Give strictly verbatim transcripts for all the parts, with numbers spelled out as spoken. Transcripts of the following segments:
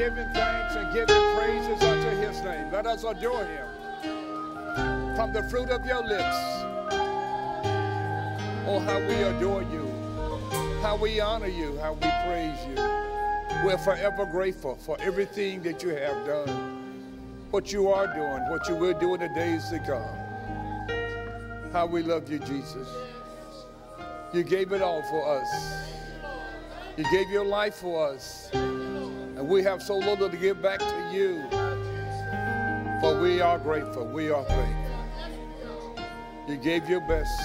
giving thanks and giving praises unto his name. Let us adore him from the fruit of your lips. Oh, how we adore you, how we honor you, how we praise you. We're forever grateful for everything that you have done, what you are doing, what you will do in the days to come. How we love you, Jesus. You gave it all for us. You gave your life for us. And we have so little to give back to you. For we are grateful. We are thankful. You gave your best.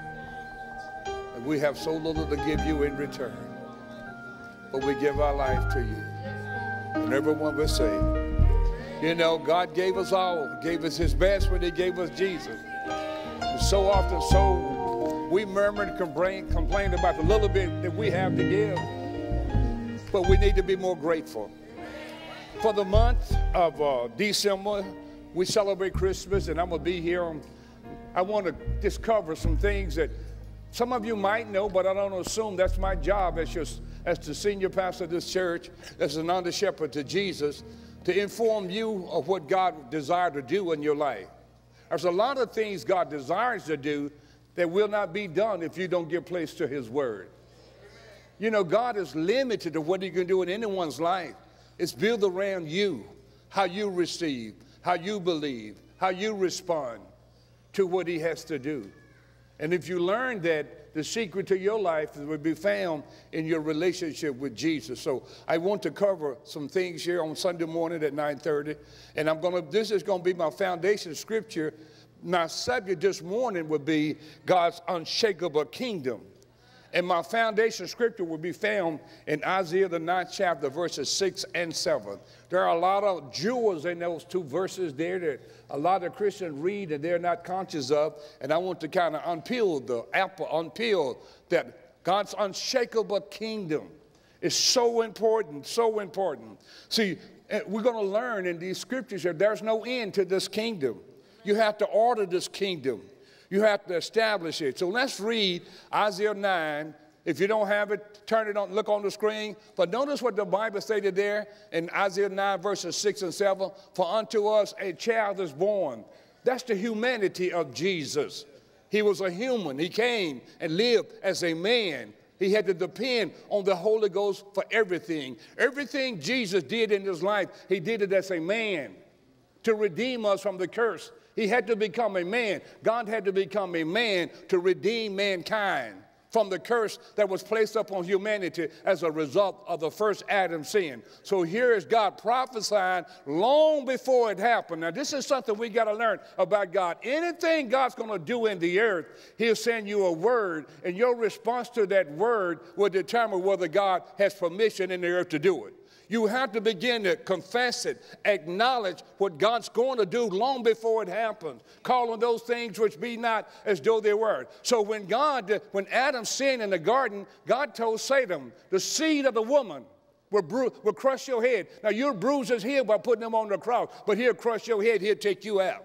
And we have so little to give you in return. But we give our life to you. And everyone will say, you know, God gave us all. Gave us his best when he gave us Jesus. And so often, so we murmur and complain, complain about the little bit that we have to give. But we need to be more grateful. For the month of uh, December, we celebrate Christmas, and I'm going to be here. On, I want to just cover some things that some of you might know, but I don't assume that's my job as, your, as the senior pastor of this church, as an under shepherd to Jesus, to inform you of what God desires to do in your life. There's a lot of things God desires to do that will not be done if you don't give place to his word. You know, God is limited to what he can do in anyone's life. It's built around you, how you receive, how you believe, how you respond to what he has to do. And if you learn that, the secret to your life will be found in your relationship with Jesus. So I want to cover some things here on Sunday morning at nine thirty. And I'm going to, this is going to be my foundation scripture. My subject this morning will be God's unshakable kingdom. And my foundation scripture will be found in Isaiah, the ninth chapter, verses six and seven. There are a lot of jewels in those two verses there that a lot of Christians read and they're not conscious of. And I want to kind of unpeel the apple, unpeel that God's unshakable kingdom is so important, so important. See, we're going to learn in these scriptures that there's no end to this kingdom. You have to order this kingdom. You have to establish it. So let's read Isaiah nine. If you don't have it, turn it on, look on the screen. But notice what the Bible stated there in Isaiah nine, verses six and seven. For unto us a child is born. That's the humanity of Jesus. He was a human. He came and lived as a man. He had to depend on the Holy Ghost for everything. Everything Jesus did in his life, he did it as a man to redeem us from the curse. He had to become a man. God had to become a man to redeem mankind from the curse that was placed upon humanity as a result of the first Adam's sin. So here is God prophesying long before it happened. Now, this is something we got to learn about God. Anything God's going to do in the earth, he'll send you a word, and your response to that word will determine whether God has permission in the earth to do it. You have to begin to confess it, acknowledge what God's going to do long before it happens, calling those things which be not as though they were. So when God, when Adam sinned in the garden, God told Satan, the seed of the woman will, bru- will crush your head. Now, you'll bruise his head by putting him on the cross, but he'll crush your head, he'll take you out.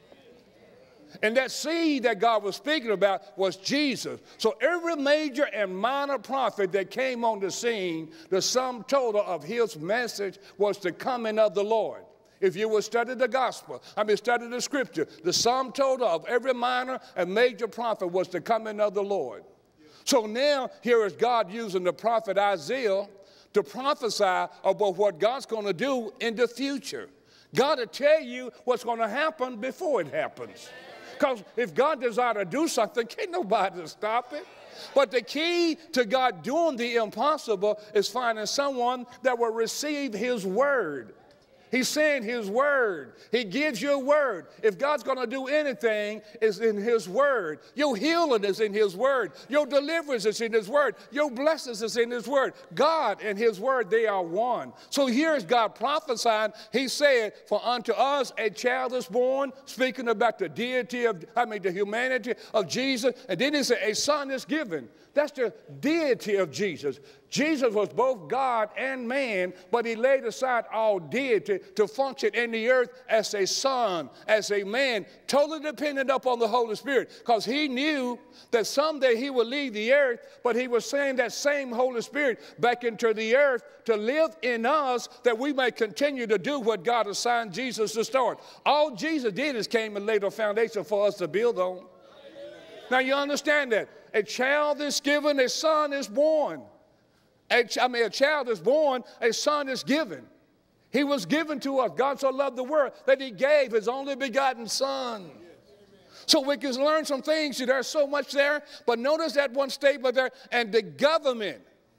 And that seed that God was speaking about was Jesus. So every major and minor prophet that came on the scene, the sum total of his message was the coming of the Lord. If you will study the gospel, I mean study the scripture, the sum total of every minor and major prophet was the coming of the Lord. So now here is God using the prophet Isaiah to prophesy about what God's going to do in the future. God will tell you what's going to happen before it happens. Because if God desires to do something, can't nobody stop it. But the key to God doing the impossible is finding someone that will receive his word. He's saying his word. He gives you a word. If God's going to do anything, it's in his word. Your healing is in his word. Your deliverance is in his word. Your blessings is in his word. God and his word, they are one. So here's God prophesying. He said, for unto us a child is born, speaking about the deity of, I mean, the humanity of Jesus. And then he said, a son is given. That's the deity of Jesus. Jesus was both God and man, but he laid aside all deity to function in the earth as a son, as a man, totally dependent upon the Holy Spirit, because he knew that someday he would leave the earth, but he was sending that same Holy Spirit back into the earth to live in us that we may continue to do what God assigned Jesus to start. All Jesus did is came and laid a foundation for us to build on. Now you understand that. A child is given, a son is born. A, I mean, a child is born, a son is given. He was given to us. God so loved the world that he gave his only begotten son. So we can learn some things. There's so much there. But notice that one statement there, and the government.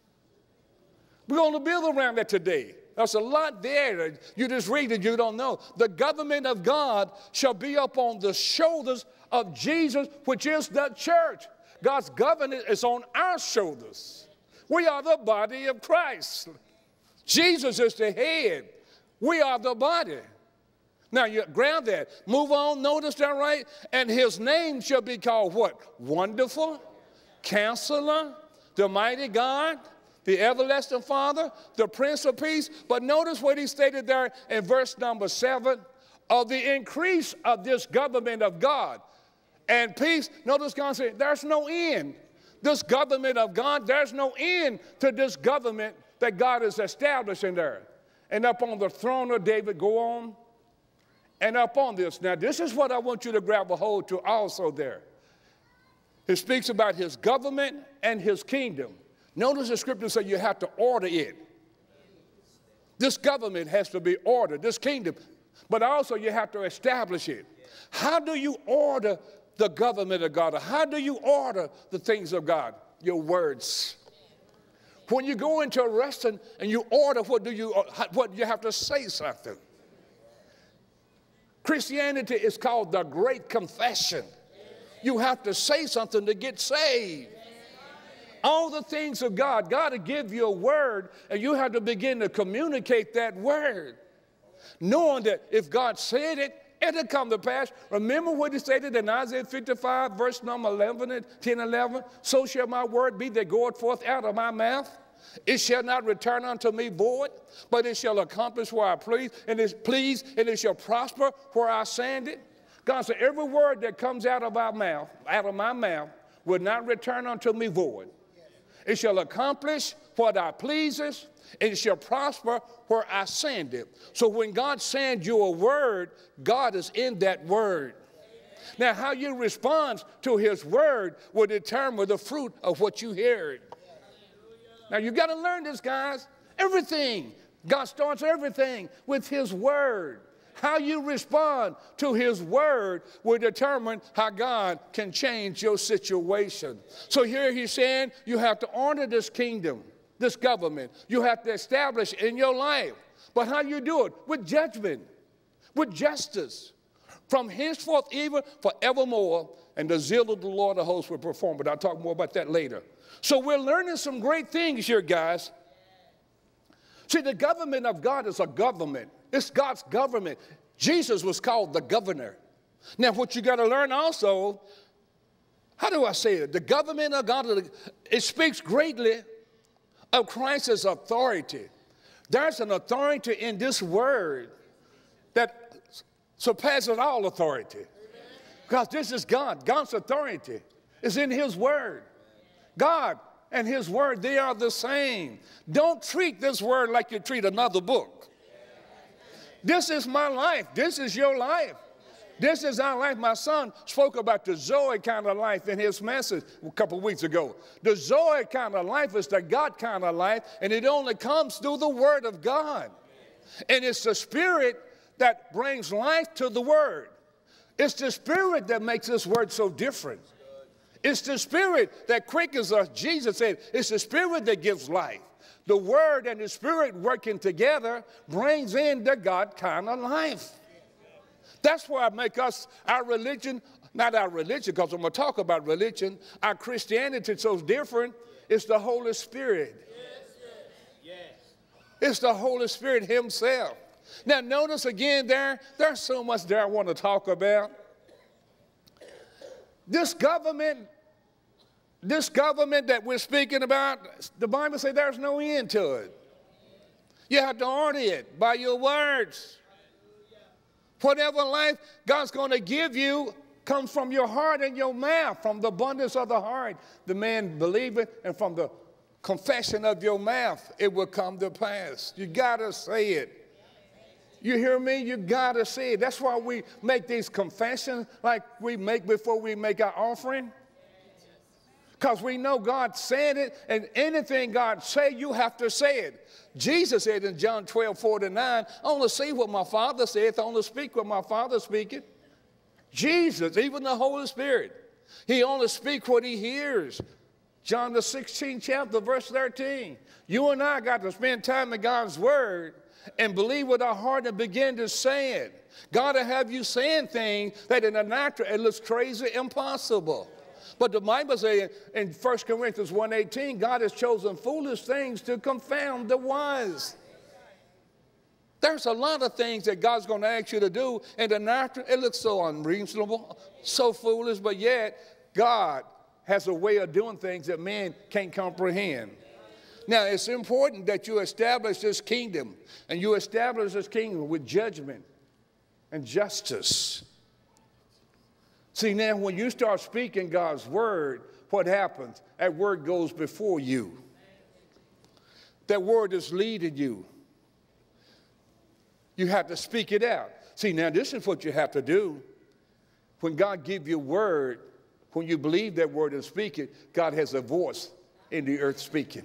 We're going to build around that today. There's a lot there. You just read it, you don't know. The government of God shall be upon the shoulders of Jesus, which is the church. God's government is on our shoulders. We are the body of Christ. Jesus is the head. We are the body. Now, you grab that. Move on. Notice that, right? And his name shall be called what? Wonderful, Counselor, the Mighty God, the Everlasting Father, the Prince of Peace. But notice what he stated there in verse number seven. Of the increase of this government of God and peace. Notice God said, there's no end. This government of God, there's no end to this government that God is establishing there. And up on the throne of David, go on, and up on this. Now, this is what I want you to grab a hold to also there. It speaks about his government and his kingdom. Notice the scripture says you have to order it. This government has to be ordered, this kingdom. But also you have to establish it. How do you order the government of God? How do you order the things of God? Your words. When you go into a restaurant and you order, what do you, what you have to say something. Christianity is called the Great Confession. You have to say something to get saved. All the things of God, God will give you a word, and you have to begin to communicate that word, knowing that if God said it, it'll come to pass. Remember what he stated in Isaiah fifty-five, verse number eleven, ten, eleven. So shall my word be that goeth forth out of my mouth. It shall not return unto me void, but it shall accomplish where I please, and it please, and it shall prosper where I send it. God said, every word that comes out of our mouth, out of my mouth, will not return unto me void. It shall accomplish what I pleases, and it shall prosper where I send it. So when God sends you a word, God is in that word. Now, how you respond to his word will determine the fruit of what you heard. Now, you got to learn this, guys. Everything. God starts everything with his word. How you respond to his word will determine how God can change your situation. So here he's saying you have to honor this kingdom, this government. You have to establish in your life. But how you do it? With judgment, with justice. From henceforth even forevermore, and the zeal of the Lord of hosts will perform. But I'll talk more about that later. So we're learning some great things here, guys. See, the government of God is a government. It's God's government. Jesus was called the governor. Now, what you got to learn also, how do I say it? The government of God, it speaks greatly of Christ's authority. There's an authority in this word that surpasses all authority. Because this is God. God's authority is in his word. God and his word, they are the same. Don't treat this word like you treat another book. This is my life. This is your life. This is our life. My son spoke about the Zoe kind of life in his message a couple of weeks ago. The Zoe kind of life is the God kind of life, and it only comes through the word of God. And it's the spirit that brings life to the word. It's the spirit that makes this word so different. It's the spirit that quickens us. Jesus said, it's the spirit that gives life. The word and the spirit working together brings in the God kind of life. That's why I make us, our religion, not our religion, because I'm going to talk about religion, our Christianity is so different. It's the Holy Spirit. It's the Holy Spirit himself. Now notice again there, there's so much there I want to talk about. This government this government that we're speaking about, the Bible says there's no end to it. You have to order it by your words. Whatever life God's going to give you comes from your heart and your mouth. From the abundance of the heart, the man believeth, and from the confession of your mouth, it will come to pass. You got to say it. You hear me? You got to say it. That's why we make these confessions like we make before we make our offering. Because we know God said it, and anything God say, you have to say it. Jesus said in John twelve, forty-nine, I only see what my Father saith, I only speak what my Father speaketh. Jesus, even the Holy Spirit, he only speaks what he hears. John the sixteenth chapter, verse thirteen. You and I got to spend time in God's word and believe with our heart and begin to say it. God will have you saying things that in the natural it looks crazy, impossible. But the Bible says in First Corinthians one eighteen, God has chosen foolish things to confound the wise. There's a lot of things that God's going to ask you to do in the natural. It looks so unreasonable, so foolish, but yet God has a way of doing things that man can't comprehend. Now, it's important that you establish this kingdom, and you establish this kingdom with judgment and justice. See, now, when you start speaking God's word, what happens? That word goes before you. That word is leading you. You have to speak it out. See, now, this is what you have to do. When God gives you a word, when you believe that word and speak it, God has a voice in the earth speaking.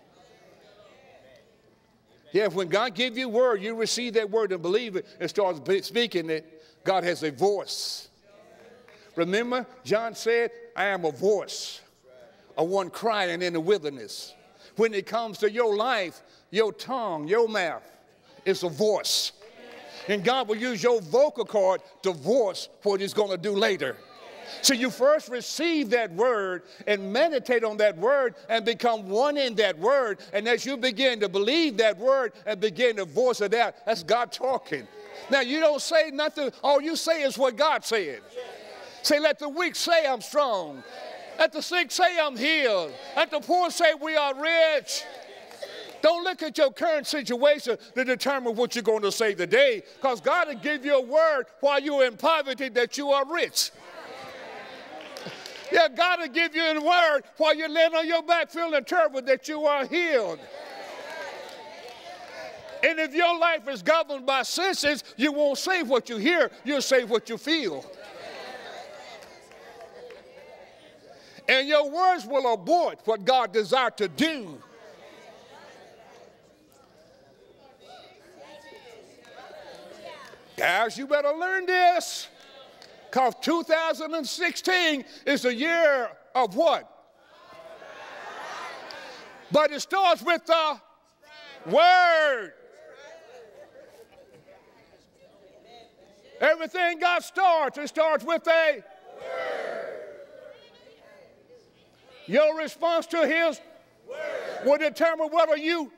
Yeah, when God gives you a word, you receive that word and believe it and start speaking it, God has a voice. Remember, John said, I am a voice, a one crying in the wilderness. When it comes to your life, your tongue, your mouth is a voice. And God will use your vocal cord to voice what he's going to do later. So you first receive that word and meditate on that word and become one in that word. And as you begin to believe that word and begin to voice it out, that's God talking. Now, you don't say nothing. All you say is what God said. Say, let the weak say I'm strong. Let the sick say I'm healed. Let the poor say we are rich. Don't look at your current situation to determine what you're going to say today, because God will give you a word while you're in poverty that you are rich. Yeah, God will give you a word while you're laying on your back feeling terrible that you are healed. And if your life is governed by senses, you won't say what you hear, you'll say what you feel. And your words will abort what God desired to do. Guys, you better learn this. Because two thousand sixteen is a year of what? But it starts with the word. Everything God starts, it starts with a word. Your response to his word will determine whether you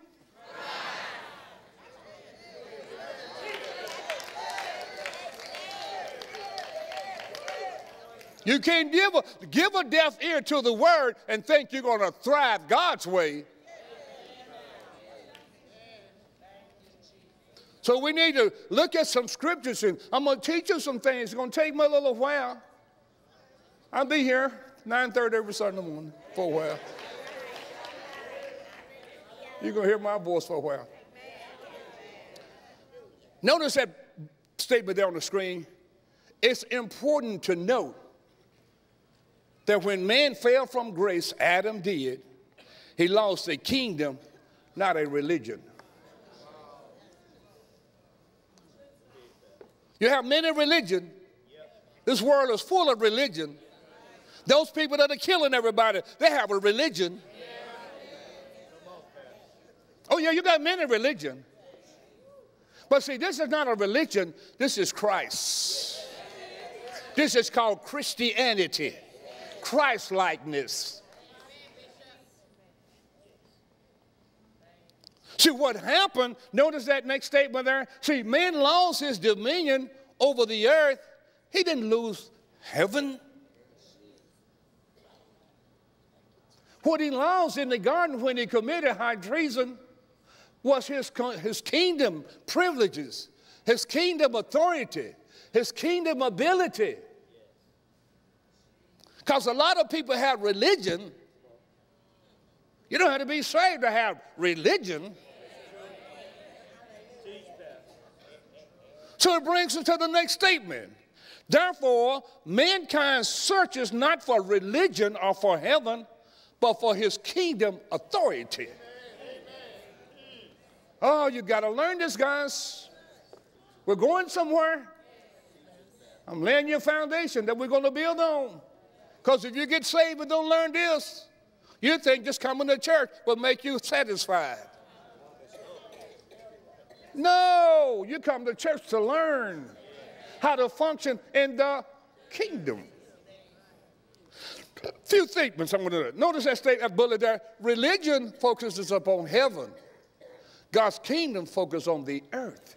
You can't give a, give a deaf ear to the word and think you're going to thrive God's way. So we need to look at some scriptures, and I'm going to teach you some things. It's going to take me a little while. I'll be here nine thirty every Sunday morning for a while. You're going to hear my voice for a while. Notice that statement there on the screen. It's important to note that when man fell from grace, Adam did, he lost a kingdom, not a religion. You have many religions. This world is full of religion. Those people that are killing everybody, they have a religion. Oh yeah, you got many religions. But see, this is not a religion, this is Christ. This is called Christianity. Christ-likeness. See what happened, notice that next statement there. See, man lost his dominion over the earth. He didn't lose heaven. What he lost in the garden when he committed high treason was his, his kingdom privileges, his kingdom authority, his kingdom ability. Because a lot of people have religion. You don't have to be saved to have religion. So it brings us to the next statement. Therefore, mankind searches not for religion or for heaven, but for his kingdom authority. Oh, you got to learn this, guys. We're going somewhere. I'm laying you a foundation that we're going to build on. Because if you get saved and don't learn this, you think just coming to church will make you satisfied. No, you come to church to learn how to function in the kingdom. A few statements I'm going to do. Notice that statement, bullet there. Religion focuses upon heaven. God's kingdom focuses on the earth.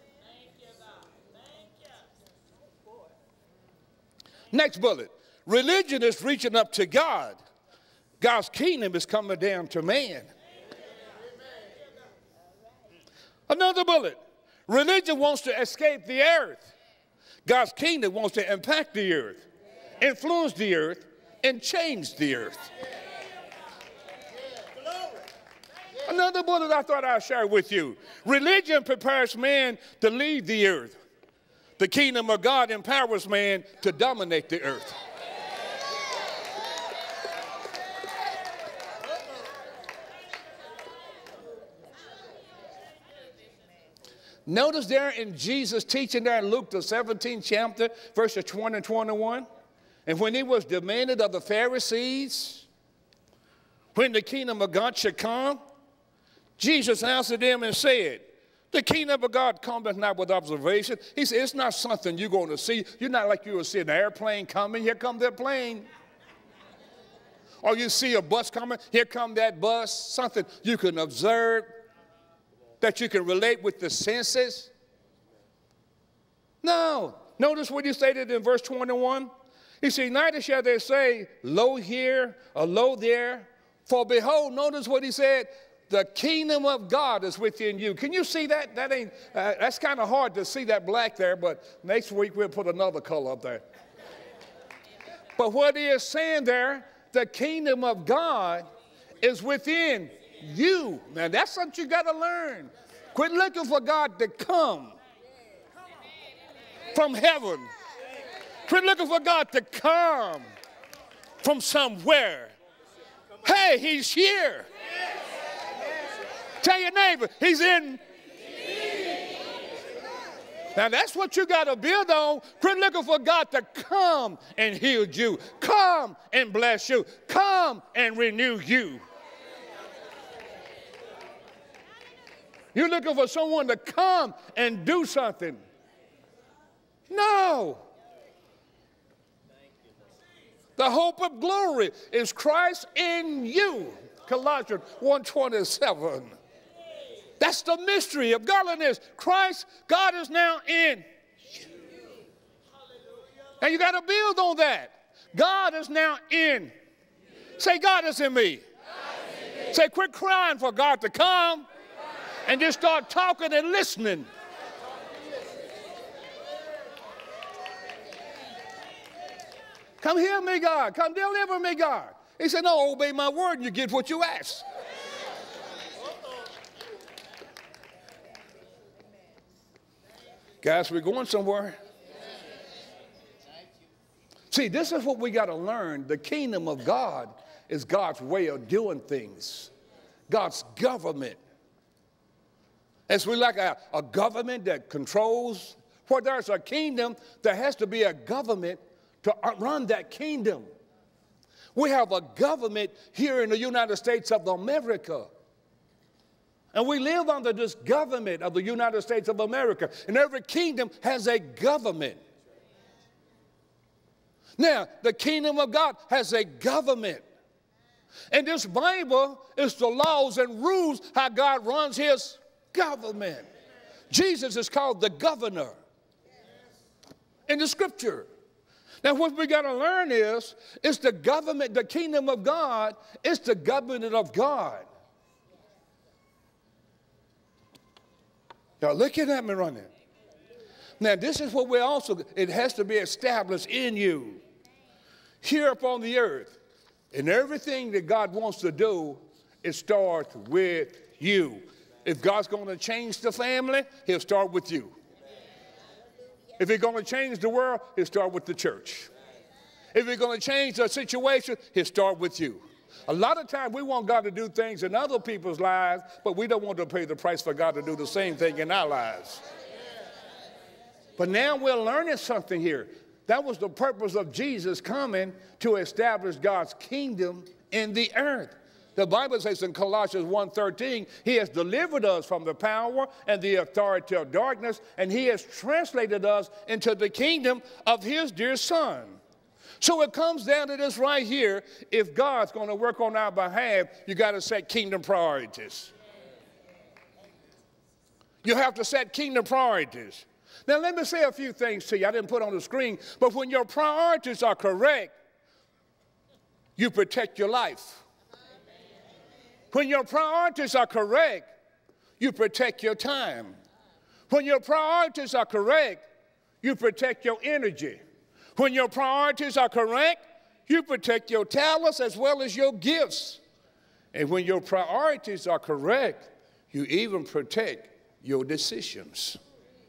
Next bullet. Religion is reaching up to God. God's kingdom is coming down to man. Another bullet. Religion wants to escape the earth. God's kingdom wants to impact the earth, influence the earth, and change the earth. Another bullet I thought I'd share with you. Religion prepares man to leave the earth. The kingdom of God empowers man to dominate the earth. Notice there in Jesus' teaching there in Luke, the seventeenth chapter, verses twenty and twenty-one. And when he was demanded of the Pharisees, when the kingdom of God should come, Jesus answered them and said, the kingdom of God cometh not with observation. He said, it's not something you're going to see. You're not like you will see an airplane coming. Here comes that plane. Or you see a bus coming. Here comes that bus. Something you can observe, that you can relate with the senses. No. Notice what he stated in verse twenty-one. He said, neither shall they say, lo here or lo there. For behold, notice what he said, the kingdom of God is within you. Can you see that? That ain't, uh, that's kind of hard to see that black there, but next week we'll put another color up there. But what he is saying there, the kingdom of God is within you. Now that's something you got to learn. Quit looking for God to come from heaven. Quit looking for God to come from somewhere. Hey, he's here. Tell your neighbor, he's in. Now that's what you got to build on. Quit looking for God to come and heal you. Come and bless you. Come and renew you. You're looking for someone to come and do something. No. The hope of glory is Christ in you. Colossians one twenty-seven. That's the mystery of godliness. Christ, God is now in you. And you got to build on that. God is now in. Say, God is in me. Say, quit crying for God to come and just start talking and listening. Come heal me, God. Come deliver me, God. He said, no, obey my word and you get what you ask. Guys, we're going somewhere. See, this is what we got to learn. The kingdom of God is God's way of doing things. God's government. As we like a, a government that controls, where there's a kingdom, there has to be a government to run that kingdom. We have a government here in the United States of America. And we live under this government of the United States of America. And every kingdom has a government. Now, the kingdom of God has a government. And this Bible is the laws and rules how God runs his government. Jesus is called the governor in the scripture. Now, what we got to learn is, it's the government, the kingdom of God, it's the government of God. Y'all looking at me running. Now, this is what we also, it has to be established in you, here upon the earth. And everything that God wants to do, it starts with you. If God's going to change the family, he'll start with you. If he's going to change the world, he'll start with the church. If he's going to change the situation, he'll start with you. A lot of times we want God to do things in other people's lives, but we don't want to pay the price for God to do the same thing in our lives. But now we're learning something here. That was the purpose of Jesus coming, to establish God's kingdom in the earth. The Bible says in Colossians one thirteen, he has delivered us from the power and the authority of darkness, and he has translated us into the kingdom of his dear Son. So it comes down to this right here. If God's going to work on our behalf, you got to set kingdom priorities. You have to set kingdom priorities. Now, let me say a few things to you. I didn't put on the screen, but when your priorities are correct, you protect your life. When your priorities are correct, you protect your time. When your priorities are correct, you protect your energy. When your priorities are correct, you protect your talents as well as your gifts. And when your priorities are correct, you even protect your decisions.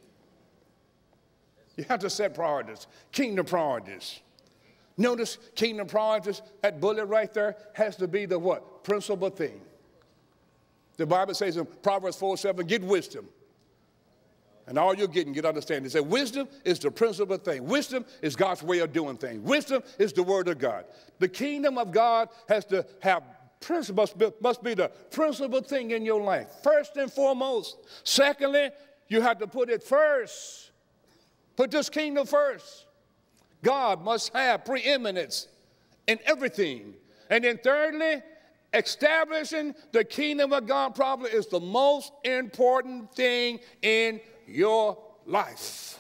You have to set priorities, kingdom priorities. Notice kingdom priorities, that bullet right there has to be the what? Principal thing. The Bible says in Proverbs four seven, get wisdom. And all you're getting, get understanding. It says wisdom is the principal thing. Wisdom is God's way of doing things. Wisdom is the word of God. The kingdom of God has to have principles, must be the principal thing in your life. First and foremost. Secondly, you have to put it first. Put this kingdom first. God must have preeminence in everything. And then thirdly, establishing the kingdom of God probably is the most important thing in your life.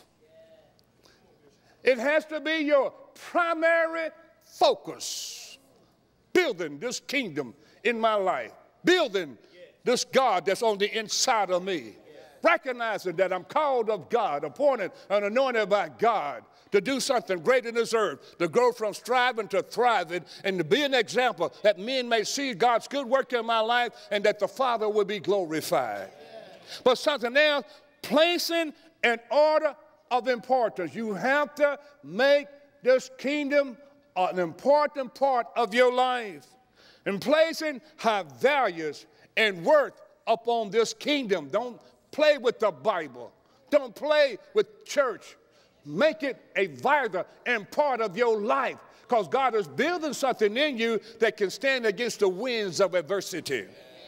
It has to be your primary focus. Building this kingdom in my life. Building this God that's on the inside of me. Recognizing that I'm called of God, appointed and anointed by God to do something great in this earth, to go from striving to thriving, and to be an example that men may see God's good work in my life and that the Father will be glorified. But something else, placing an order of importance. You have to make this kingdom an important part of your life. And placing high values and worth upon this kingdom. Don't play with the Bible. Don't play with church. Make it a vital and part of your life, because God is building something in you that can stand against the winds of adversity.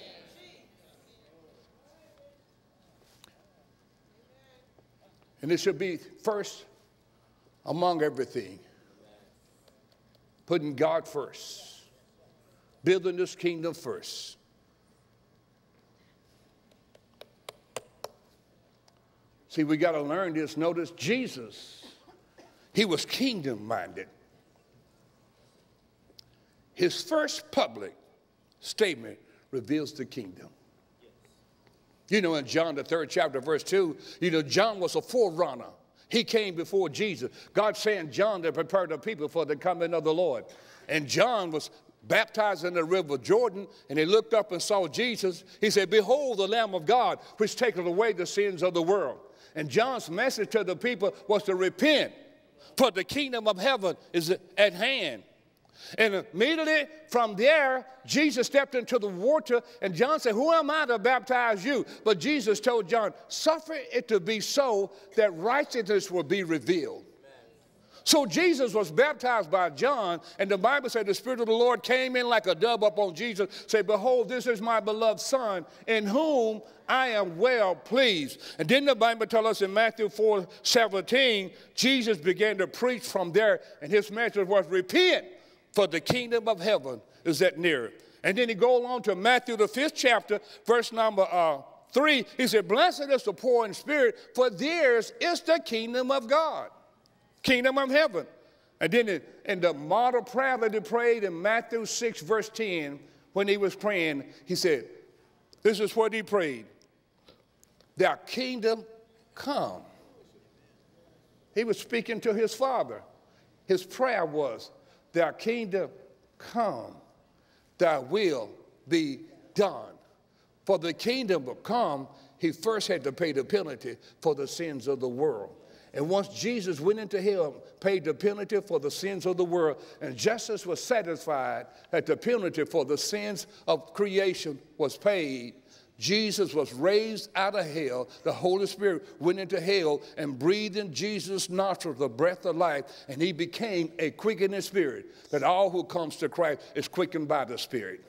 And it should be first among everything. Putting God first. Building this kingdom first. See, we got to learn this. Notice Jesus, he was kingdom-minded. His first public statement reveals the kingdom. You know, in John, the third chapter, verse two, you know, John was a forerunner. He came before Jesus. God sent John to prepare the people for the coming of the Lord. And John was baptized in the river Jordan, and he looked up and saw Jesus. He said, behold the Lamb of God, which taketh away the sins of the world. And John's message to the people was to repent, for the kingdom of heaven is at hand. And immediately from there, Jesus stepped into the water, and John said, who am I to baptize you? But Jesus told John, suffer it to be so that righteousness will be revealed. So Jesus was baptized by John, and the Bible said the Spirit of the Lord came in like a dove upon Jesus, said, behold, this is my beloved Son, in whom I am well pleased. And then the Bible tells us in Matthew four seventeen, Jesus began to preach from there, and his message was, repent, for the kingdom of heaven is at near. And then he goes on to Matthew, the fifth chapter, verse number uh, three. He said, blessed is the poor in spirit, for theirs is the kingdom of God. Kingdom of heaven. And then in, in the model prayer that he prayed in Matthew six, verse ten, when he was praying, he said, this is what he prayed. Thy kingdom come. He was speaking to his Father. His prayer was, thy kingdom come, thy will be done. For the kingdom to come, he first had to pay the penalty for the sins of the world. And once Jesus went into hell, paid the penalty for the sins of the world, and justice was satisfied that the penalty for the sins of creation was paid, Jesus was raised out of hell. The Holy Spirit went into hell and breathed in Jesus' nostrils the breath of life, and he became a quickening spirit, that all who comes to Christ is quickened by the Spirit.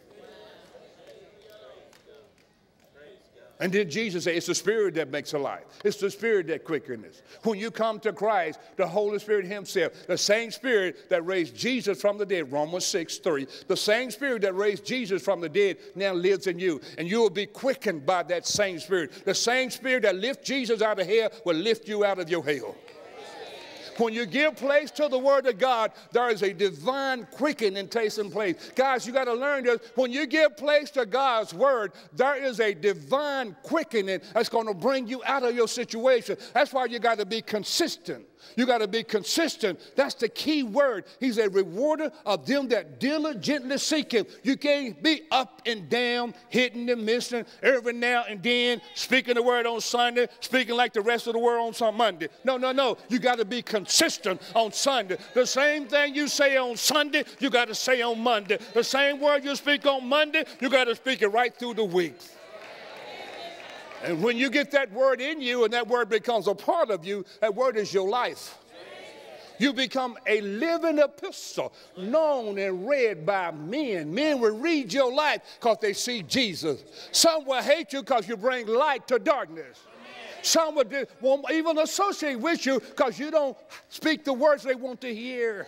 And then Jesus said, it's the Spirit that makes alive. It's the Spirit that quickens us. When you come to Christ, the Holy Spirit himself, the same Spirit that raised Jesus from the dead, Romans six, three, the same Spirit that raised Jesus from the dead now lives in you. And you will be quickened by that same Spirit. The same Spirit that lifted Jesus out of hell will lift you out of your hell. When you give place to the Word of God, there is a divine quickening taking place. Guys, you got to learn this. When you give place to God's Word, there is a divine quickening that's going to bring you out of your situation. That's why you got to be consistent. You got to be consistent. That's the key word. He's a rewarder of them that diligently seek him. You can't be up and down, hitting and missing every now and then, speaking the word on Sunday, speaking like the rest of the world on some Monday. No, no, no. You got to be consistent on Sunday. The same thing you say on Sunday, you got to say on Monday. The same word you speak on Monday, you got to speak it right through the week. And when you get that word in you and that word becomes a part of you, that word is your life. You become a living epistle, known and read by men. Men will read your life because they see Jesus. Some will hate you because you bring light to darkness. Some will do, won't even associate with you because you don't speak the words they want to hear.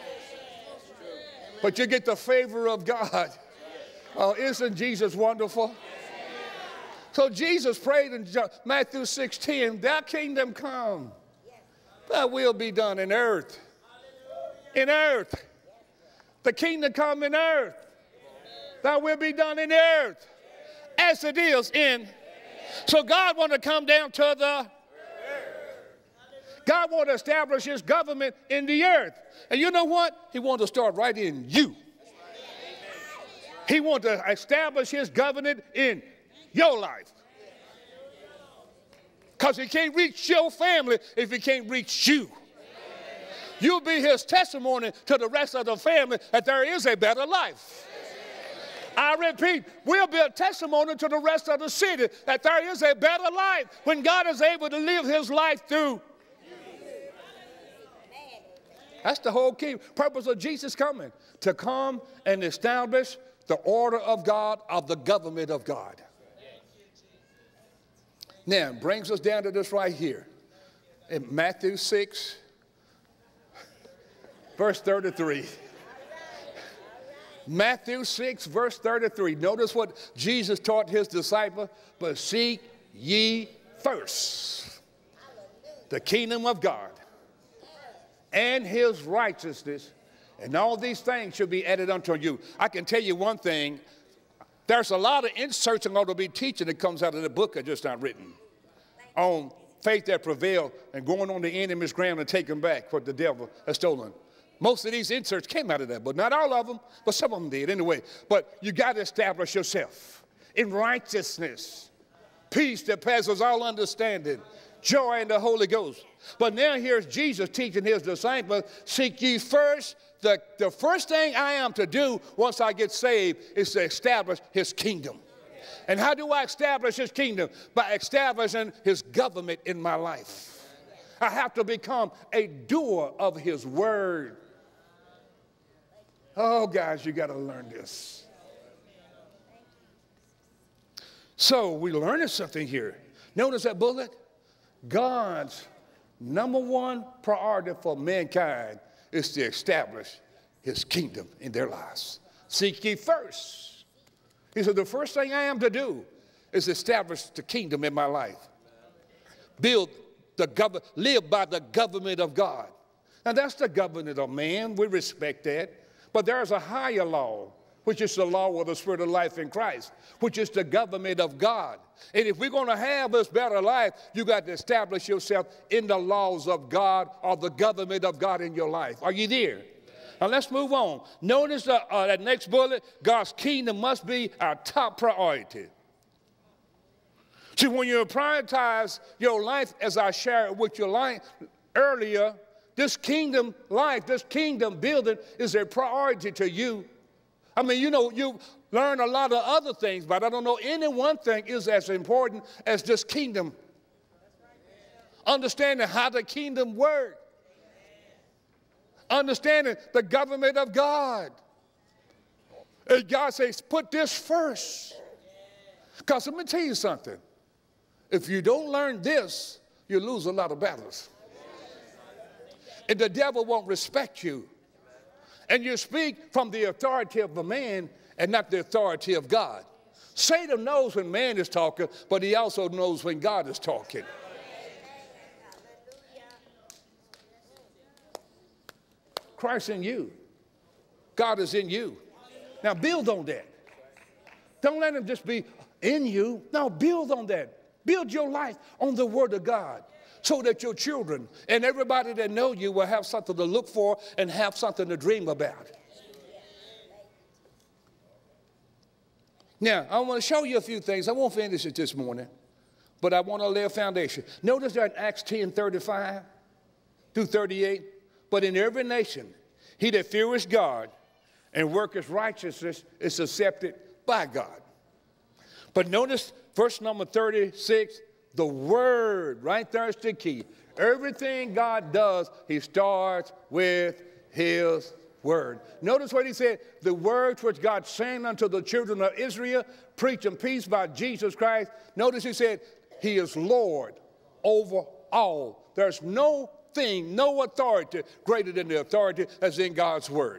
But you get the favor of God. Oh, isn't Jesus wonderful? So Jesus prayed in Matthew six ten, thy kingdom come, thy will be done in earth. In earth. The kingdom come in earth. Thy will be done in earth as it is in. So God wanted to come down to the God wanted to establish his government in the earth. And you know what? He wanted to start right in you. He wanted to establish his government in your life. Because he can't reach your family if he can't reach you. You'll be his testimony to the rest of the family that there is a better life. I repeat, we'll be a testimony to the rest of the city that there is a better life when God is able to live his life through. That's the whole key purpose of Jesus coming, to come and establish the order of God, of the government of God. Now, it brings us down to this right here. In Matthew six, verse thirty-three. Matthew six, verse thirty-three. Notice what Jesus taught his disciples. But seek ye first the kingdom of God and his righteousness, and all these things shall be added unto you. I can tell you one thing. There's a lot of inserts I'm going to be teaching that comes out of the book that's just not written on faith that prevail and going on the enemy's ground and taking back what the devil has stolen. Most of these inserts came out of that, but not all of them, but some of them did anyway. But you got to establish yourself in righteousness, peace that passes all understanding, joy in the Holy Ghost. But now here's Jesus teaching his disciples, seek ye first. The, the first thing I am to do once I get saved is to establish his kingdom. And how do I establish his kingdom? By establishing his government in my life. I have to become a doer of his word. Oh, guys, you got to learn this. So we're learning something here. Notice that bullet? God's number one priority for mankind is to establish his kingdom in their lives. Seek ye first. He said, the first thing I am to do is establish the kingdom in my life. Build the government, live by the government of God. Now, that's the government of man. We respect that. But there's a higher law, which is the law of the Spirit of life in Christ, which is the government of God. And if we're going to have this better life, you got to establish yourself in the laws of God or the government of God in your life. Are you there? Now, let's move on. Notice the, uh, that next bullet, God's kingdom must be our top priority. See, when you prioritize your life, as I shared with you life earlier, this kingdom life, this kingdom building is a priority to you. I mean, you know, you learn a lot of other things, but I don't know any one thing is as important as this kingdom. Understanding how the kingdom works. Understanding the government of God. And God says, put this first. Because let me tell you something. If you don't learn this, you lose a lot of battles. And the devil won't respect you. And you speak from the authority of a man and not the authority of God. Satan knows when man is talking, but he also knows when God is talking. Christ in you. God is in you. Now build on that. Don't let him just be in you. No, build on that. Build your life on the Word of God so that your children and everybody that know you will have something to look for and have something to dream about. Now, I want to show you a few things. I won't finish it this morning, but I want to lay a foundation. Notice that in Acts ten, thirty-five through thirty-eight, but in every nation, he that feareth God and worketh righteousness is accepted by God. But notice verse number thirty-six, the word, right there is the key. Everything God does, he starts with his word. Notice what he said, the words which God sent unto the children of Israel, preaching peace by Jesus Christ. Notice he said, he is Lord over all. There's no thing, no authority greater than the authority that's in God's word.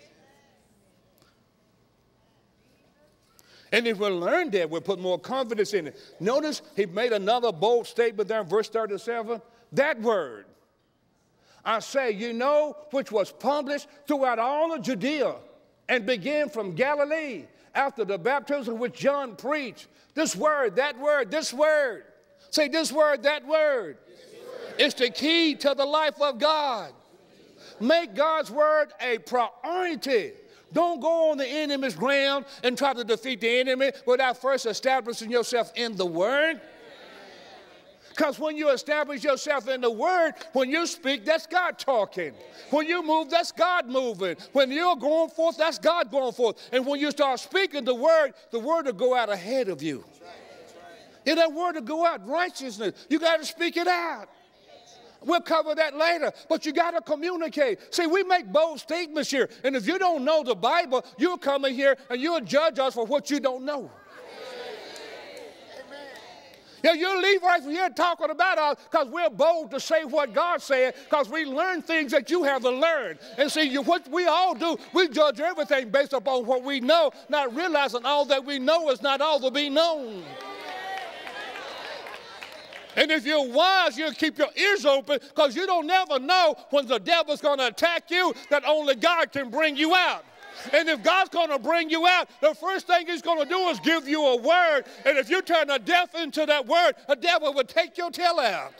And if we learn that, we'll put more confidence in it. Notice he made another bold statement there in verse thirty-seven. That word, I say, you know, which was published throughout all of Judea and began from Galilee after the baptism which John preached. This word, that word, this word. Say this word, that word. It's the key to the life of God. Make God's word a priority. Don't go on the enemy's ground and try to defeat the enemy without first establishing yourself in the word. Because when you establish yourself in the word, when you speak, that's God talking. When you move, that's God moving. When you're going forth, that's God going forth. And when you start speaking the word, the word will go out ahead of you. And that word will go out, righteousness. You got to speak it out. We'll cover that later, but you got to communicate. See, we make bold statements here, and if you don't know the Bible, you'll come in here and you'll judge us for what you don't know. Yeah, you'll leave right from here talking about us because we're bold to say what God said because we learn things that you haven't learned. And see, you, what we all do, we judge everything based upon what we know, not realizing all that we know is not all to be known. And if you're wise, you'll keep your ears open because you don't never know when the devil's going to attack you that only God can bring you out. And if God's going to bring you out, the first thing he's going to do is give you a word. And if you turn a deaf into that word, the devil will take your tail out.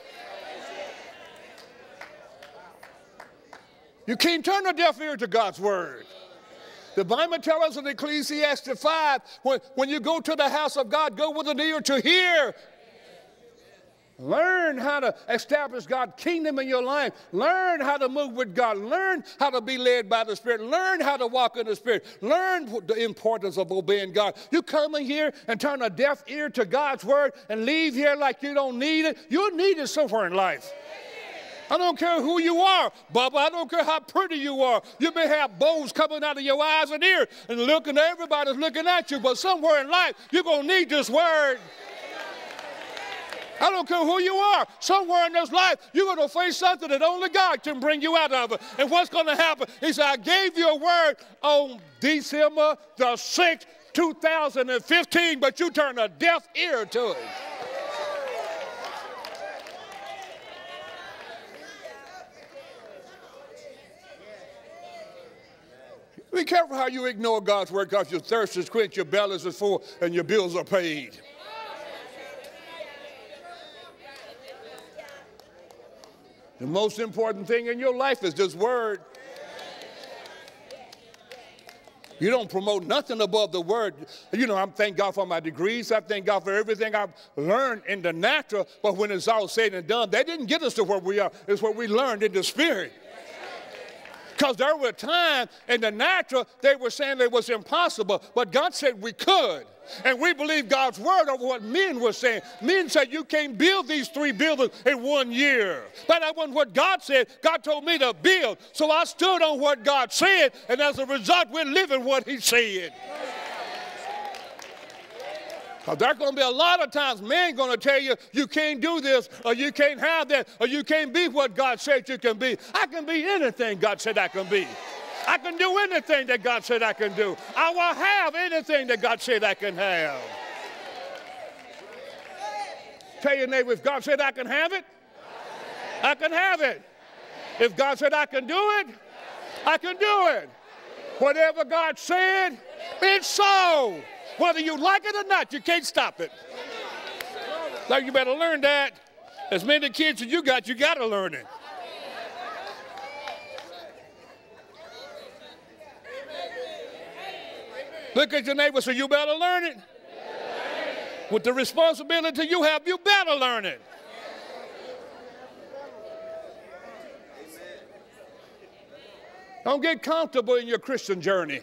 You can't turn a deaf ear to God's word. The Bible tells us in Ecclesiastes five, when, when you go to the house of God, go with an ear to hear. Learn how to establish God's kingdom in your life. Learn how to move with God. Learn how to be led by the Spirit. Learn how to walk in the Spirit. Learn the importance of obeying God. You come in here and turn a deaf ear to God's word and leave here like you don't need it. You'll need it somewhere in life. I don't care who you are, Bubba. I don't care how pretty you are. You may have bows coming out of your eyes and ears and looking, everybody's looking at you, but somewhere in life you're going to need this word. I don't care who you are. Somewhere in this life, you're going to face something that only God can bring you out of it. And what's going to happen? He said, I gave you a word on December the sixth, two thousand fifteen, but you turned a deaf ear to it. Be careful how you ignore God's word, because your thirst is quenched, your bellies is full, and your bills are paid. The most important thing in your life is this word. You don't promote nothing above the word. You know, I thank God for my degrees. I thank God for everything I've learned in the natural. But when it's all said and done, they didn't get us to where we are. It's what we learned in the spirit. Because there were times in the natural, they were saying it was impossible. But God said we could. And we believe God's word over what men were saying. Men said you can't build these three buildings in one year. But that wasn't what God said. God told me to build. So I stood on what God said, and as a result, we're living what he said. Because there's going to be a lot of times men going to tell you you can't do this, or you can't have that, or you can't be what God said you can be. I can be anything God said I can be. I can do anything that God said I can do. I will have anything that God said I can have. Tell your neighbor, if God said I can have it, I can have it. If God said I can do it, I can do it. Whatever God said, it's so. Whether you like it or not, you can't stop it. Like, you better learn that. As many kids as you got, you got to learn it. Look at your neighbor, so you better learn it. With the responsibility you have, you better learn it. Don't get comfortable in your Christian journey.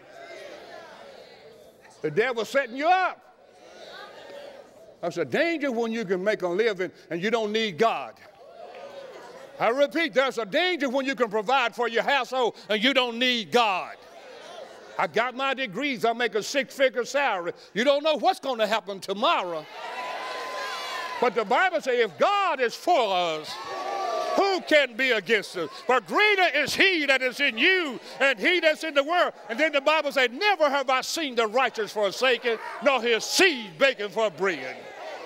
The devil's setting you up. That's a danger when you can make a living and you don't need God. I repeat, there's a danger when you can provide for your household and you don't need God. I got my degrees. I make a six-figure salary. You don't know what's going to happen tomorrow. But the Bible says if God is for us, who can be against us? For greater is he that is in you and he that's in the world. And then the Bible says, never have I seen the righteous forsaken, nor his seed begging for bread.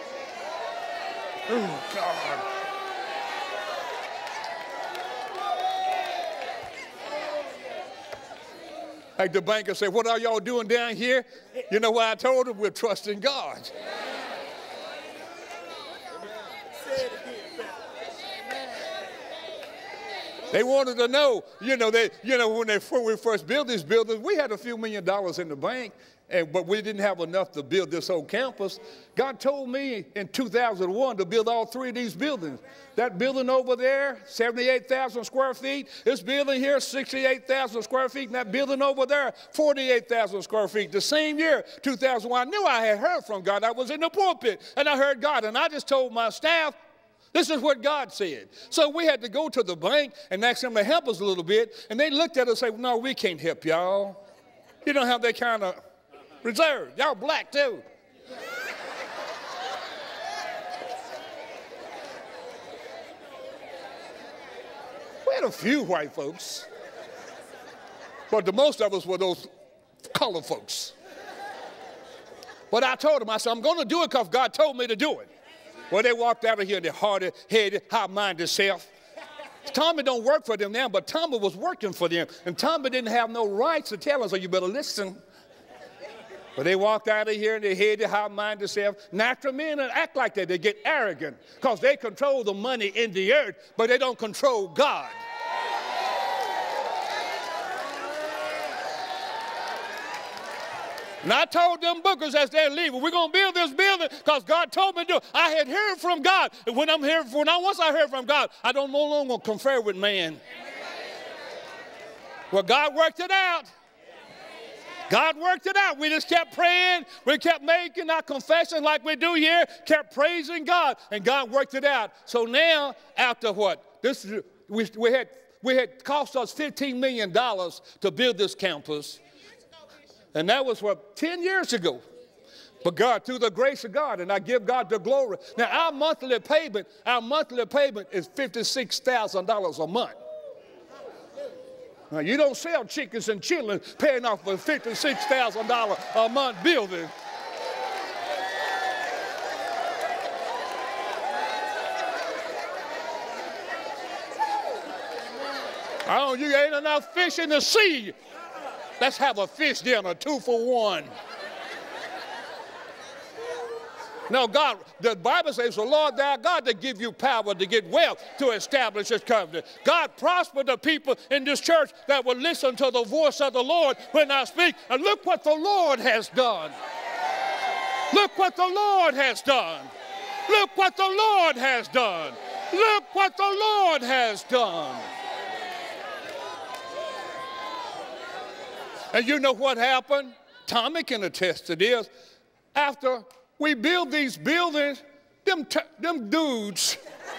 Oh, God. Like the banker said, what are y'all doing down here? You know what I told them? We're trusting God. They wanted to know, you know, they, you know, when, they, when we first built these buildings, we had a few million dollars in the bank, and, but we didn't have enough to build this whole campus. God told me in two thousand one to build all three of these buildings. That building over there, seventy-eight thousand square feet. This building here, sixty-eight thousand square feet. And that building over there, forty-eight thousand square feet. The same year, two thousand one, I knew I had heard from God. I was in the pulpit, and I heard God. And I just told my staff, this is what God said. So we had to go to the bank and ask them to help us a little bit. And they looked at us and said, no, we can't help y'all. You don't have that kind of reserve. Y'all black too. We had a few white folks. But the most of us were those colored folks. But I told them, I said, I'm going to do it because God told me to do it. Well, they walked out of here, they're hard-headed, high-minded self. Tommy don't work for them now, but Tommy was working for them. And Tommy didn't have no rights to tell us, so you better listen. But they walked out of here and they headed high-minded self. Natural men act like that. They get arrogant because they control the money in the earth, but they don't control God. And I told them bookers as they're leaving, we're going to build this building because God told me to do it. I had heard from God. And when I'm here, when I, once I heard from God, I don't no longer confer with man. Well, God worked it out. God worked it out. We just kept praying. We kept making our confession like we do here, kept praising God, and God worked it out. So now, after what? This we, we had we had cost us fifteen million dollars to build this campus. And that was, what, ten years ago. But God, through the grace of God, and I give God the glory. Now, our monthly payment, our monthly payment is fifty-six thousand dollars a month. Now, you don't sell chickens and chitlins paying off a fifty-six thousand dollars a month building. I don't, you ain't enough fish in the sea Let's have a fish dinner, two for one. No, God, the Bible says, the Lord thy God to give you power to get wealth to establish his covenant. God prospered the people in this church that will listen to the voice of the Lord when I speak. And look what the Lord has done. Look what the Lord has done. Look what the Lord has done. Look what the Lord has done. And you know what happened? Tommy can attest to this. After we build these buildings, them, them dudes,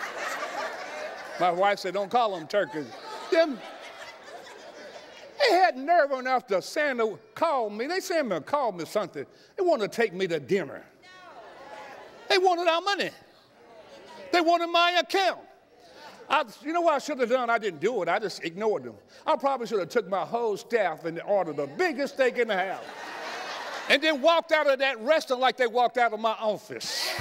my wife said, don't call them turkeys. Them, they had nerve enough to send a, call me. They sent me a call me something. They wanted to take me to dinner. They wanted our money. They wanted my account. I, you know what I should have done? I didn't do it. I just ignored them. I probably should have took my whole staff and ordered the biggest steak in the house. And then walked out of that restaurant like they walked out of my office.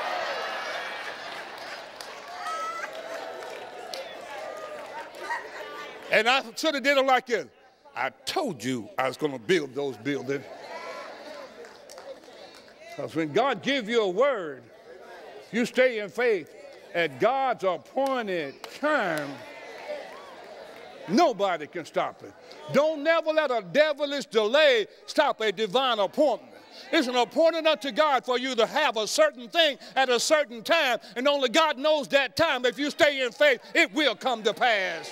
And I should have did it like this. I told you I was going to build those buildings. Because when God gives you a word, you stay in faith. At God's appointed time, nobody can stop it. Don't never let a devilish delay stop a divine appointment. It's an appointment unto God for you to have a certain thing at a certain time, and only God knows that time. If you stay in faith, it will come to pass.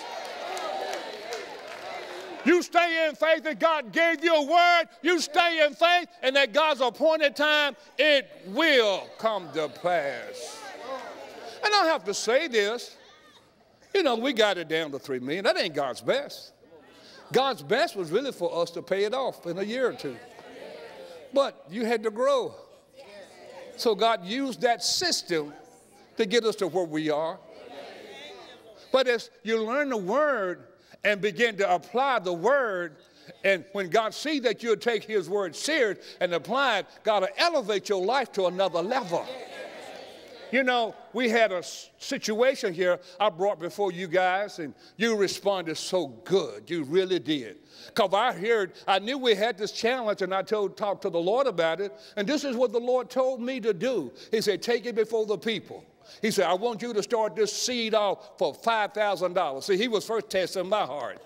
You stay in faith that God gave you a word. You stay in faith, and at God's appointed time, it will come to pass. And I have to say this, you know, we got it down to three million dollars. That ain't God's best. God's best was really for us to pay it off in a year or two. But you had to grow. So God used that system to get us to where we are. But as you learn the word and begin to apply the word, and when God sees that you'll take his word serious and apply it, God will elevate your life to another level. You know, we had a situation here I brought before you guys, and you responded so good. You really did. Because I heard, I knew we had this challenge, and I told, talked to the Lord about it, and this is what the Lord told me to do. He said, take it before the people. He said, I want you to start this seed off for five thousand dollars. See, he was first testing my heart.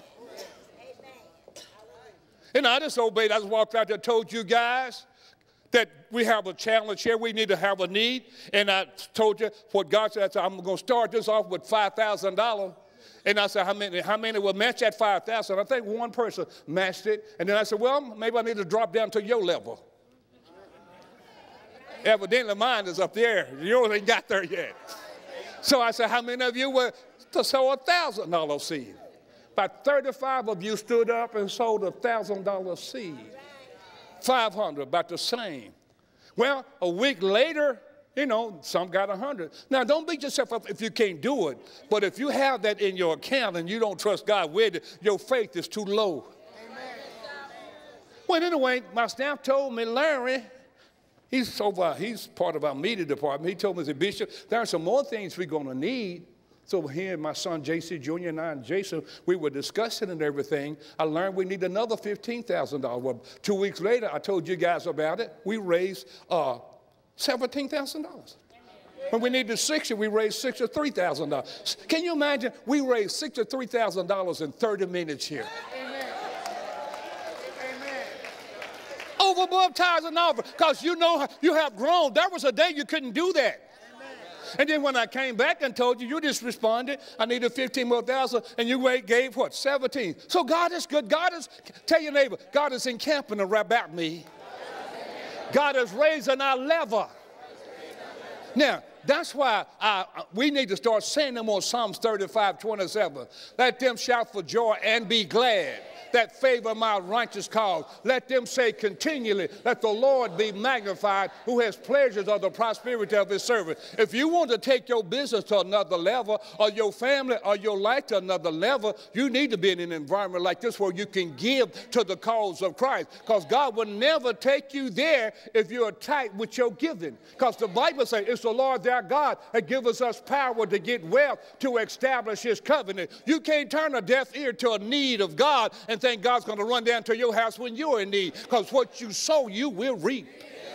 And I just obeyed. I just walked out there and told you guys that we have a challenge here. We need to have a need. And I told you what God said. I said, I'm going to start this off with five thousand dollars. And I said, how many, how many will match that five thousand dollars? I think one person matched it. And then I said, well, maybe I need to drop down to your level. Evidently, mine is up there. Yours ain't got there yet. So I said, how many of you will to sow a one thousand dollar seed? About thirty-five of you stood up and sold a one thousand dollar seed. five hundred, about the same. Well, a week later, you know, some got one hundred. Now, don't beat yourself up if you can't do it. But if you have that in your account and you don't trust God with it, your faith is too low. Amen. Well, anyway, my staff told me, Larry, he's, over, he's part of our media department. He told me, said, Bishop, there are some more things we're going to need. So here, my son J C Junior and I and Jason, we were discussing and everything. I learned we need another fifteen thousand dollars. Well, two weeks later, I told you guys about it. We raised uh, seventeen thousand dollars. When we needed sixty, we raised sixty-three thousand dollars. Can you imagine? We raised sixty-three thousand dollars in thirty minutes here. Amen. Amen. Over above tithes and offering, because you know you have grown. There was a day you couldn't do that. And then when I came back and told you, you just responded, I needed fifteen more thousand, and you gave what, seventeen. So God is good. God is, tell your neighbor, God is encamping about me. God is raising our level. Now, that's why I, we need to start saying them on Psalms thirty-five, twenty-seven. Let them shout for joy and be glad that favor my righteous cause. Let them say continually, let the Lord be magnified who has pleasures of the prosperity of his servant. If you want to take your business to another level, or your family or your life to another level, you need to be in an environment like this where you can give to the cause of Christ. Because God will never take you there if you're tight with your giving. Because the Bible says it's the Lord their God that gives us power to get wealth to establish his covenant. You can't turn a deaf ear to a need of God and think God's going to run down to your house when you're in need, because what you sow, you will reap.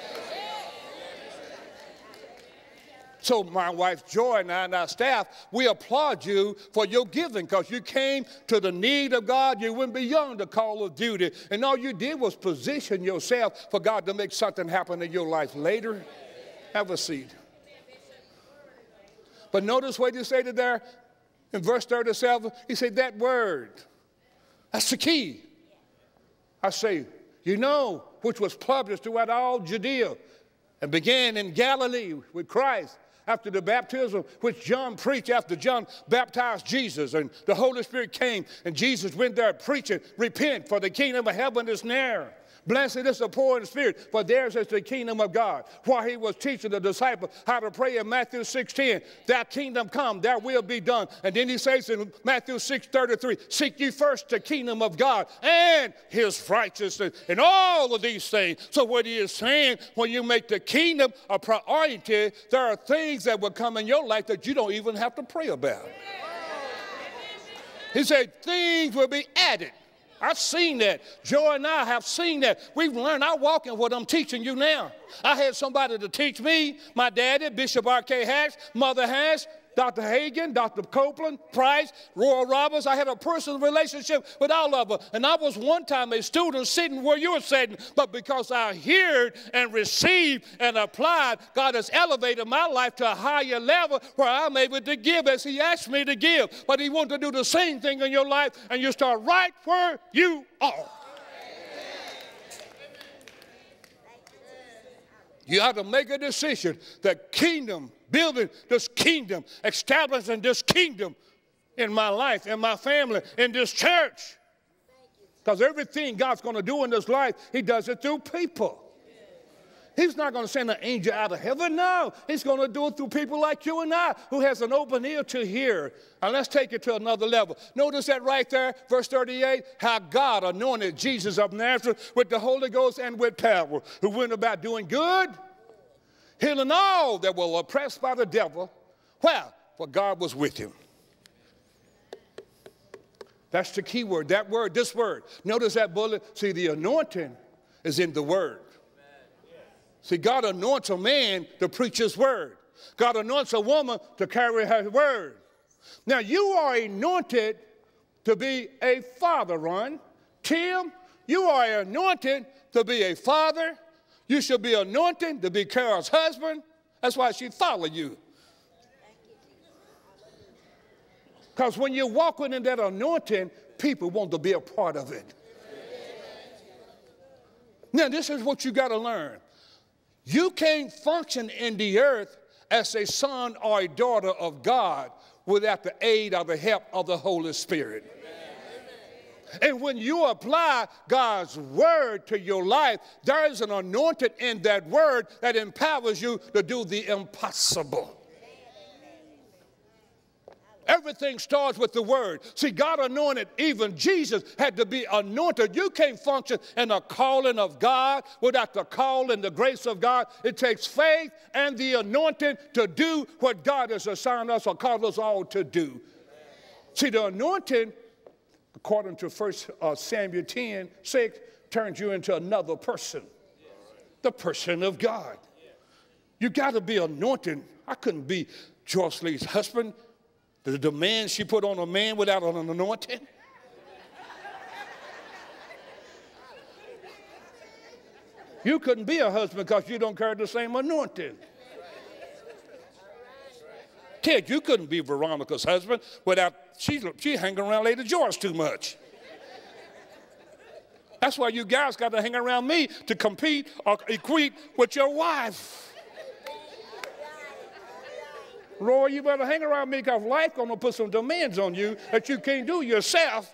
So my wife Joy and I and our staff, we applaud you for your giving, because you came to the need of God. You went beyond the call of duty. And all you did was position yourself for God to make something happen in your life later. Have a seat. But notice what he stated there in verse thirty-seven. He said that word, that's the key. I say, you know, which was published throughout all Judea and began in Galilee with Christ, after the baptism which John preached, after John baptized Jesus, and the Holy Spirit came, and Jesus went there preaching, repent, for the kingdom of heaven is near. Blessed is the poor in spirit, for theirs is the kingdom of God. While he was teaching the disciples how to pray in Matthew six ten, thy kingdom come, thy will be done. And then he says in Matthew six thirty-three, seek ye first the kingdom of God and his righteousness, and all of these things. So what he is saying, when you make the kingdom a priority, there are things that will come in your life that you don't even have to pray about. He said things will be added. I've seen that. Joy and I have seen that. We've learned. I walk in what I'm teaching you now. I had somebody to teach me, my daddy, Bishop R K Hatch, Mother Hatch, Doctor Hagan, Doctor Copeland, Price, Royal Roberts. I had a personal relationship with all of them. And I was one time a student sitting where you were sitting, but because I heard and received and applied, God has elevated my life to a higher level where I'm able to give as he asked me to give. But he wants to do the same thing in your life, and you start right where you are. You have to make a decision that kingdom, building this kingdom, establishing this kingdom in my life, in my family, in this church. Because everything God's going to do in this life, he does it through people. He's not going to send an angel out of heaven. No, he's going to do it through people like you and I, who has an open ear to hear. And let's take it to another level. Notice that right there, verse thirty-eight, how God anointed Jesus of Nazareth with the Holy Ghost and with power, who went about doing good, healing all that were oppressed by the devil. Well, for God was with him. That's the key word, that word, this word. Notice that bullet. See, the anointing is in the word. See, God anoints a man to preach his word. God anoints a woman to carry her word. Now, you are anointed to be a father, Ron. Tim, you are anointed to be a father. You should be anointed to be Carol's husband. That's why she followed you. Because when you're walking in that anointing, people want to be a part of it. Now, this is what you got to learn. You can't function in the earth as a son or a daughter of God without the aid or the help of the Holy Spirit. And when you apply God's word to your life, there is an anointing in that word that empowers you to do the impossible. Everything starts with the word. See, God anointed, even Jesus had to be anointed. You can't function in the calling of God without the call and the grace of God. It takes faith and the anointing to do what God has assigned us or called us all to do. See, the anointing, according to First Samuel ten six, turns you into another person, the person of God. You got to be anointed. I couldn't be Joyce Lee's husband. The demand she put on a man without an anointing. You couldn't be a husband because you don't carry the same anointing. Ted, you couldn't be Veronica's husband without, she, she hanging around Lady Joyce too much. That's why you guys got to hang around me to compete or equate with your wife. Roy, you better hang around me because life going to put some demands on you that you can't do yourself.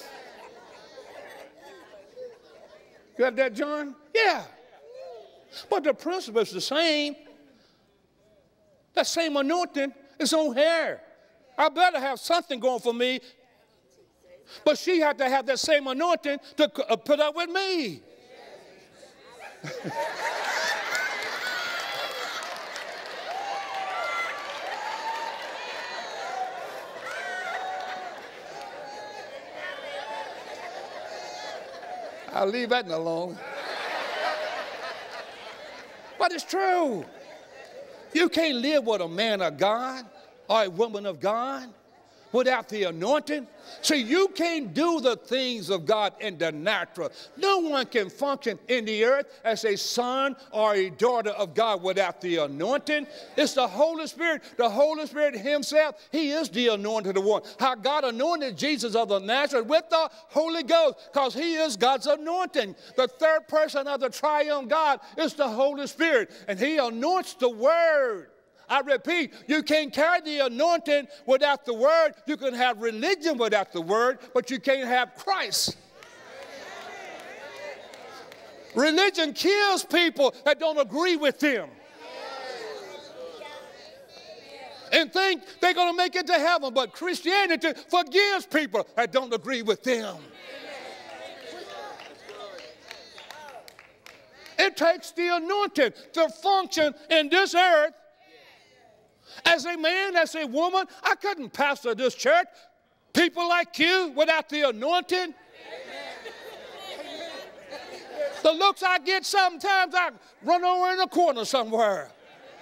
You got that, John? Yeah. But the principle is the same. That same anointing is on her. I better have something going for me. But she had to have that same anointing to put up with me. I'll leave that alone. But it's true. You can't live with a man of God or a woman of God without the anointing. See, you can't do the things of God in the natural. No one can function in the earth as a son or a daughter of God without the anointing. It's the Holy Spirit. The Holy Spirit himself, he is the anointed one. How God anointed Jesus of the Nazareth with the Holy Ghost, because he is God's anointing. The third person of the triune God is the Holy Spirit, and he anoints the word. I repeat, you can't carry the anointing without the word. You can have religion without the word, but you can't have Christ. Religion kills people that don't agree with them and think they're going to make it to heaven, but Christianity forgives people that don't agree with them. It takes the anointing to function in this earth. As a man, as a woman, I couldn't pastor this church. People like you without the anointing. The looks I get sometimes, I run over in a corner somewhere.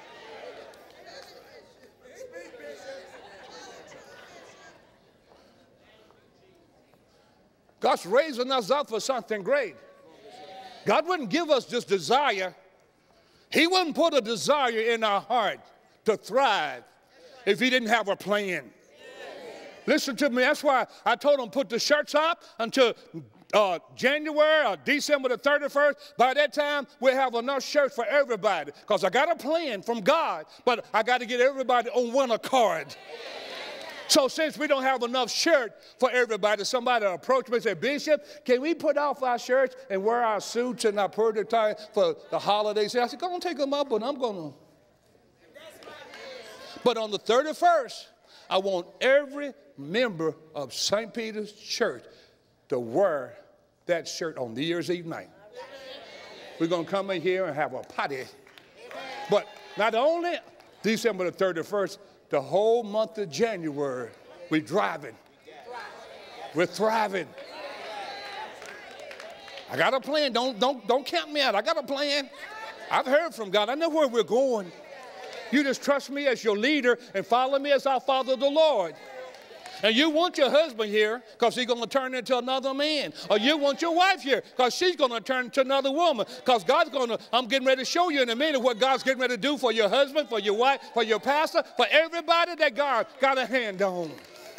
God's raising us up for something great. God wouldn't give us this desire. He wouldn't put a desire in our heart to thrive if he didn't have a plan. Listen to me. That's why I told him put the shirts up until uh, January or December the thirty-first. By that time, we'll have enough shirts for everybody, because I got a plan from God, but I got to get everybody on one accord. So since we don't have enough shirt for everybody, somebody approached me and said, Bishop, can we put off our shirts and wear our suits and our purdy tie for the holidays? I said, go on, take them up, but I'm going to. But on the thirty-first, I want every member of Saint Peter's Church to wear that shirt on New Year's Eve night. We're going to come in here and have a party. But not only December the thirty-first, the whole month of January, we're driving. We're thriving. I got a plan. Don't, don't, don't count me out. I got a plan. I've heard from God. I know where we're going. You just trust me as your leader and follow me as I follow the Lord. And you want your husband here because he's going to turn into another man. Or you want your wife here because she's going to turn into another woman. Because God's going to, I'm getting ready to show you in a minute what God's getting ready to do for your husband, for your wife, for your pastor, for everybody that God got a hand on.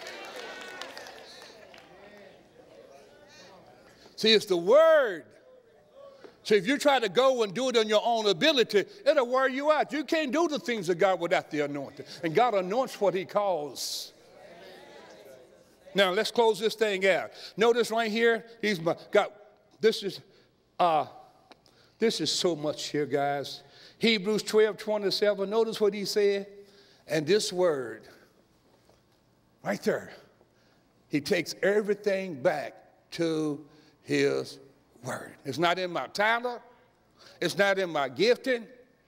See, it's the word. So if you try to go and do it on your own ability, it'll wear you out. You can't do the things of God without the anointing. And God anoints what he calls. Now, let's close this thing out. Notice right here, he's got, this is, uh, this is so much here, guys. Hebrews twelve twenty-seven, notice what he said. And this word, right there, he takes everything back to his word. It's not in my talent. It's not in my gifting,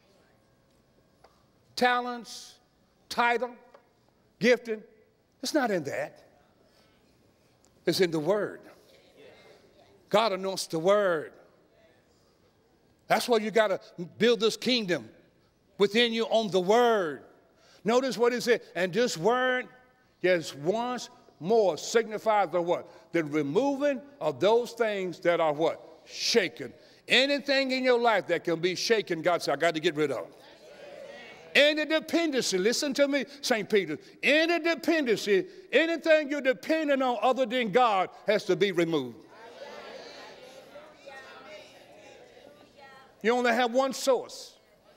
talents, title, gifting. It's not in that. It's in the word. God anoints the word. That's why you got to build this kingdom within you on the word. Notice what he said. And this word is once more signifies the what? The removing of those things that are what? Shaken. Anything in your life that can be shaken, God said, I got to get rid of. Any dependency, listen to me, Saint Peter, any dependency, anything you're depending on other than God has to be removed. You only have one source.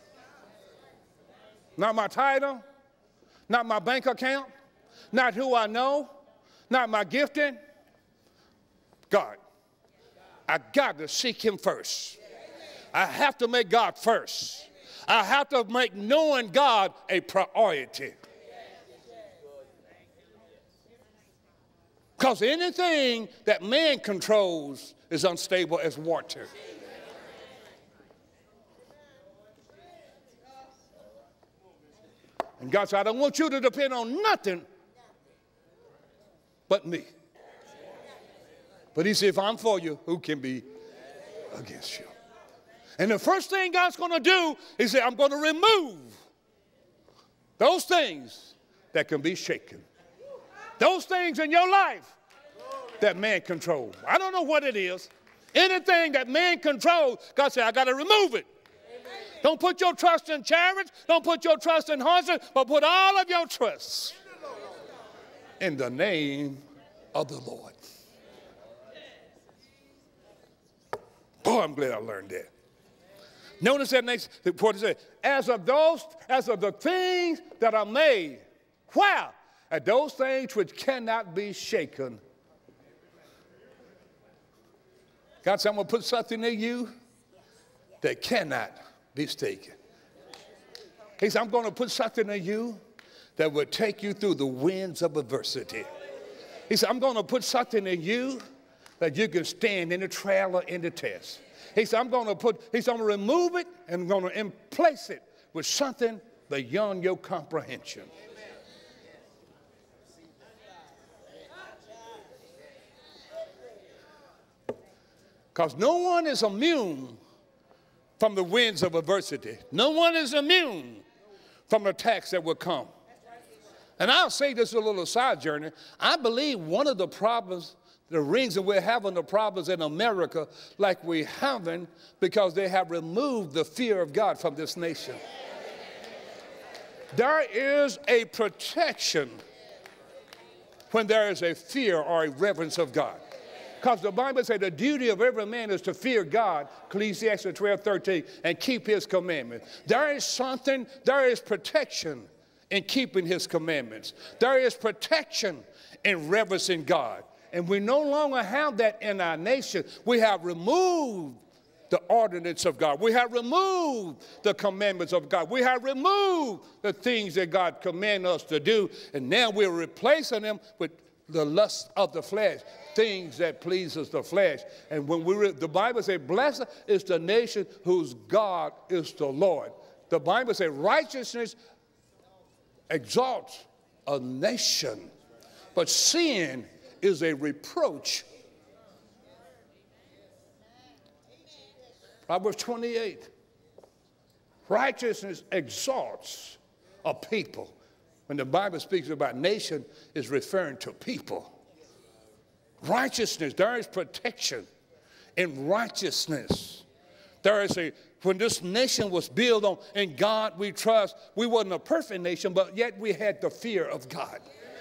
Not my title, not my bank account, not who I know, not my gifting. God. I got to seek him first. I have to make God first. I have to make knowing God a priority. Because anything that man controls is unstable as water. And God said, I don't want you to depend on nothing but me. But he said, if I'm for you, who can be against you. And the first thing God's going to do is say, I'm going to remove those things that can be shaken. Those things in your life that man controls. I don't know what it is. Anything that man controls, God said, I got to remove it. Amen. Don't put your trust in chariots. Don't put your trust in horses, but put all of your trust in the name of the Lord. Boy, I'm glad I learned that. Notice that next report, it says, as of those, as of the things that are made, where? At those things which cannot be shaken. God said, I'm going to put something in you that cannot be shaken. He said, I'm going to put something in you that will take you through the winds of adversity. He said, I'm going to put something in you that you can stand in the trial or in the test. He said, I'm going to put, he said, I'm going to remove it and I'm going to place it with something beyond your comprehension. Because no one is immune from the winds of adversity. No one is immune from the attacks that will come. And I'll say this a little side journey. I believe one of the problems, the reason we're having the problems in America like we're having, because they have removed the fear of God from this nation. There is a protection when there is a fear or a reverence of God. Because the Bible says the duty of every man is to fear God, Ecclesiastes twelve thirteen, and keep his commandments. There is something, there is protection in keeping his commandments. There is protection in reverencing God. And we no longer have that in our nation. We have removed the ordinance of God. We have removed the commandments of God. We have removed the things that God commanded us to do. And now we're replacing them with the lust of the flesh, things that pleases the flesh. And when we read, the Bible says, blessed is the nation whose God is the Lord. The Bible says righteousness exalts a nation, but sin is a reproach. Proverbs twenty-eight. Righteousness exalts a people. When the Bible speaks about nation, it's referring to people. Righteousness, there is protection in righteousness. There is a, when this nation was built on, in God we trust, we wasn't a perfect nation, but yet we had the fear of God.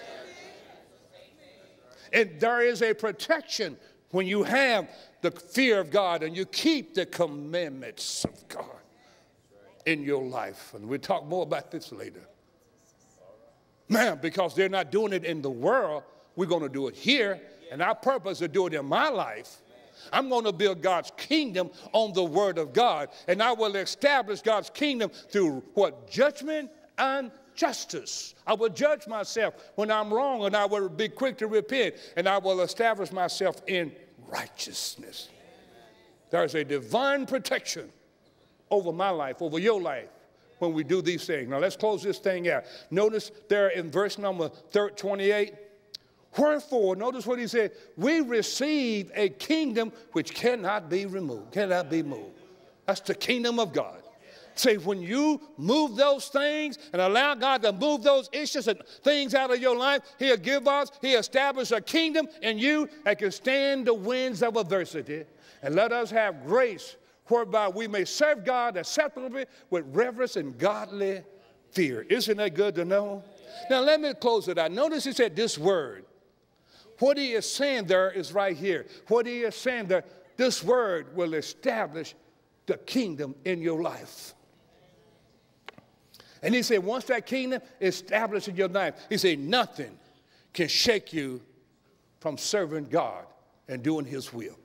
And there is a protection when you have the fear of God and you keep the commandments of God in your life. And we'll talk more about this later. Man, because they're not doing it in the world, we're going to do it here. And our purpose is to do it in my life. I'm going to build God's kingdom on the word of God. And I will establish God's kingdom through what? Judgment and justice. I will judge myself when I'm wrong, and I will be quick to repent, and I will establish myself in righteousness. There's a divine protection over my life, over your life, when we do these things. Now let's close this thing out. Notice there in verse number twenty-eight, wherefore, notice what he said, we receive a kingdom which cannot be removed, cannot be moved. That's the kingdom of God. Say, when you move those things and allow God to move those issues and things out of your life, he'll give us, he'll establish a kingdom in you that can stand the winds of adversity. And let us have grace whereby we may serve God acceptably with reverence and godly fear. Isn't that good to know? Now, let me close it out. Notice he said this word. What he is saying there is right here. What he is saying there, this word will establish the kingdom in your life. And he said, once that kingdom is established in your life, he said, nothing can shake you from serving God and doing his will.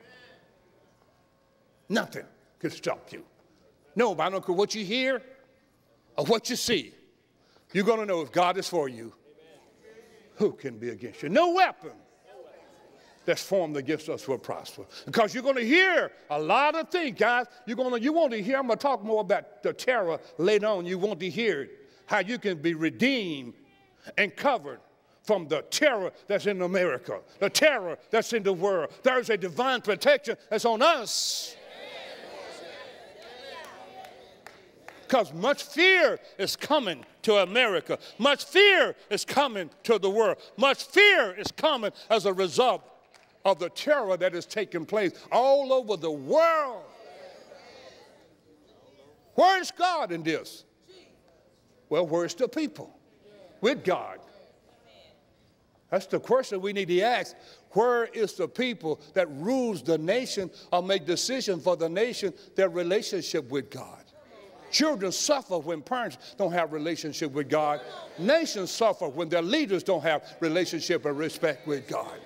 Nothing can stop you. No, I don't care what you hear or what you see. You're going to know if God is for you, who can be against you? No weapon that's formed against us will prosper. Because you're going to hear a lot of things, guys. You're going to, you want to hear, I'm going to talk more about the terror later on. You want to hear it, how you can be redeemed and covered from the terror that's in America, the terror that's in the world. There's a divine protection that's on us Because much fear is coming to America. Much fear is coming to the world. Much fear is coming as a result of the terror that is taking place all over the world. Where is God in this? Well, where's the people with God? That's the question we need to ask. Where is the people that rules the nation or make decisions for the nation, their relationship with God? Children suffer when parents don't have relationship with God. Nations suffer when their leaders don't have relationship and respect with God.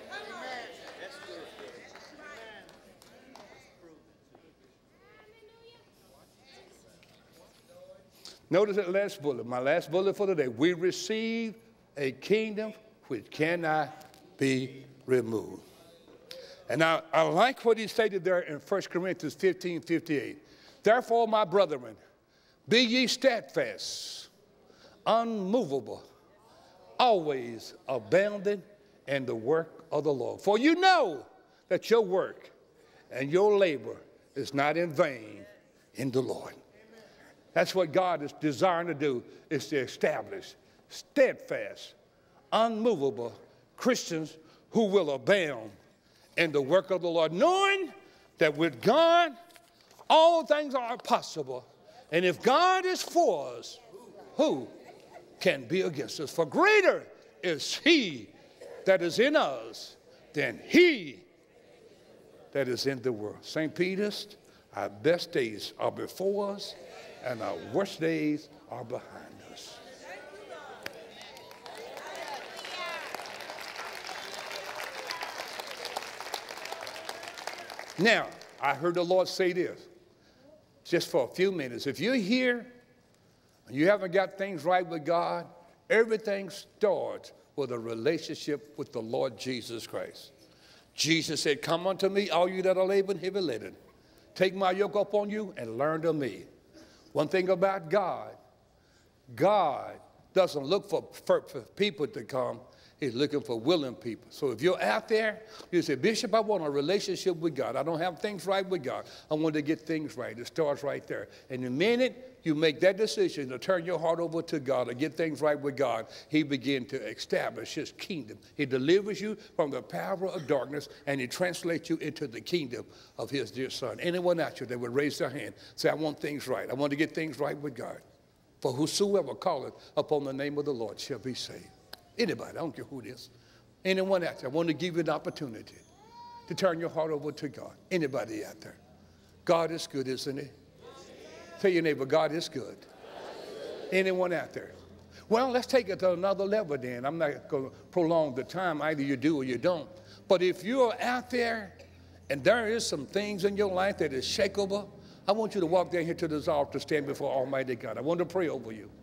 Notice that last bullet, my last bullet for today. We receive a kingdom which cannot be removed. And I, I like what he stated there in First Corinthians fifteen fifty-eight. Therefore, my brethren, be ye steadfast, unmovable, always abounding in the work of the Lord. For you know that your work and your labor is not in vain in the Lord. That's what God is desiring to do, is to establish steadfast, unmovable Christians who will abound in the work of the Lord, knowing that with God, all things are possible. And if God is for us, who can be against us? For greater is he that is in us than he that is in the world. Saint Peter's, our best days are before us, and our worst days are behind us. Now, I heard the Lord say this, just for a few minutes. If you're here and you haven't got things right with God, everything starts with a relationship with the Lord Jesus Christ. Jesus said, come unto me, all you that are laboring heavy laden. Take my yoke upon you and learn of me. One thing about God, God doesn't look for, for, for people to come. He's looking for willing people. So if you're out there, you say, Bishop, I want a relationship with God. I don't have things right with God. I want to get things right. It starts right there. And the minute you make that decision to turn your heart over to God and get things right with God, he begins to establish his kingdom. He delivers you from the power of darkness, and he translates you into the kingdom of his dear son. Anyone out there that would raise their hand, say, I want things right. I want to get things right with God. For whosoever calleth upon the name of the Lord shall be saved. Anybody, I don't care who it is. Anyone out there, I want to give you an opportunity to turn your heart over to God. Anybody out there. God is good, isn't he? Tell your neighbor, God is good. Anyone out there? Well, let's take it to another level then. I'm not going to prolong the time. Either you do or you don't. But if you're out there and there is some things in your life that is shakeable, I want you to walk down here to this altar, stand before Almighty God. I want to pray over you.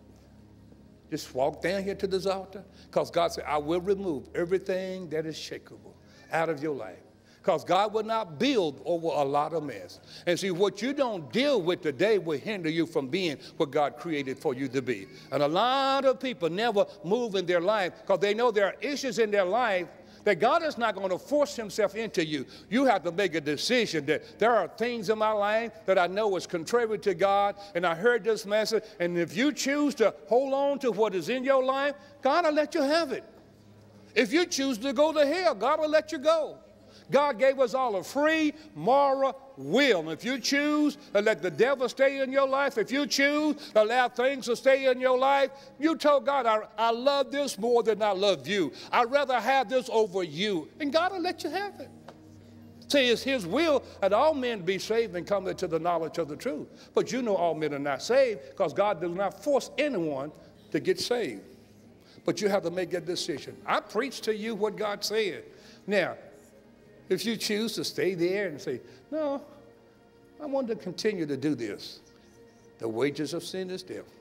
Just walk down here to this altar, because God said, I will remove everything that is shakeable out of your life. Because God will not build over a lot of mess. And see, what you don't deal with today will hinder you from being what God created for you to be. And a lot of people never move in their life because they know there are issues in their life that God is not going to force himself into you. You have to make a decision that there are things in my life that I know is contrary to God, and I heard this message, and if you choose to hold on to what is in your life, God will let you have it. If you choose to go to hell, God will let you go. God gave us all a free moral will. And if you choose to let the devil stay in your life, if you choose to allow things to stay in your life, you told God, I, I love this more than I love you. I'd rather have this over you. And God will let you have it. See, it's his will that all men be saved and come into the knowledge of the truth. But you know all men are not saved because God does not force anyone to get saved. But you have to make a decision. I preach to you what God said. Now, if you choose to stay there and say, no, I want to continue to do this. The wages of sin is death,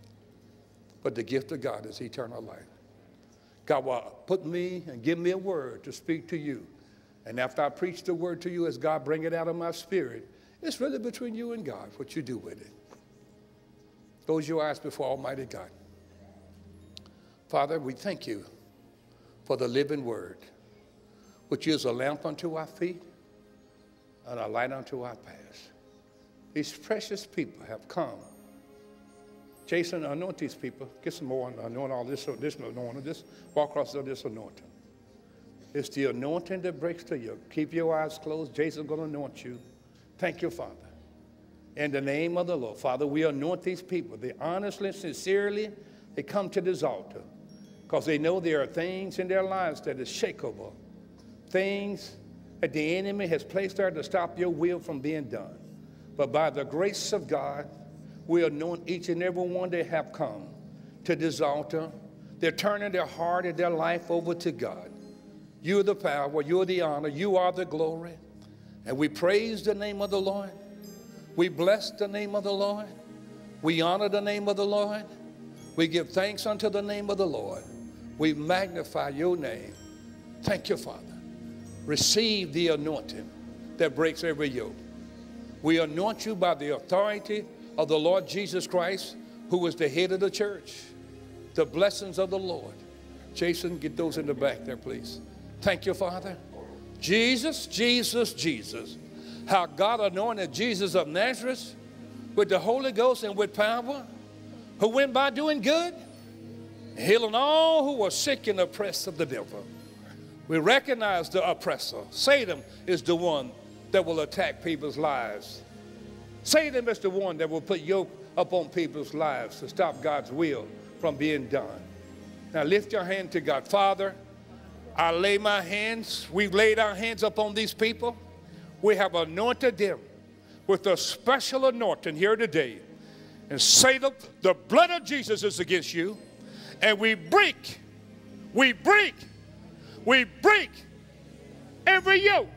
but the gift of God is eternal life. God will put me and give me a word to speak to you. And after I preach the word to you, as God bring it out of my spirit, it's really between you and God, what you do with it. Close your eyes before Almighty God. Father, we thank you for the living word, which is a lamp unto our feet and a light unto our path. These precious people have come Jason, anoint these people. Get some more, anoint all this, this anointing. Just walk across this anointing. It's the anointing that breaks the yoke. Keep your eyes closed. Jason's going to anoint you. Thank you, Father. In the name of the Lord. Father, we anoint these people. They honestly, sincerely, they come to this altar because they know there are things in their lives that is shakeable. Things that the enemy has placed there to stop your will from being done. But by the grace of God, we anoint each and every one that have come to this altar. They're turning their heart and their life over to God. You're the power, you're the honor, you are the glory. And we praise the name of the Lord. We bless the name of the Lord. We honor the name of the Lord. We give thanks unto the name of the Lord. We magnify your name. Thank you, Father. Receive the anointing that breaks every yoke. We anoint you by the authority of the Lord Jesus Christ, who is the head of the church. The blessings of the Lord. Jason, get those in the back there, please. Thank you, Father. Jesus, Jesus, Jesus. How God anointed Jesus of Nazareth with the Holy Ghost and with power, who went by doing good, healing all who were sick and oppressed of the devil. We recognize the oppressor. Satan is the one that will attack people's lives. Satan is the one that will put yoke upon people's lives to stop God's will from being done. Now lift your hand to God. Father, I lay my hands, we've laid our hands upon these people. We have anointed them with a special anointing here today. And Satan, the blood of Jesus is against you. And we break, we break, we break every yoke,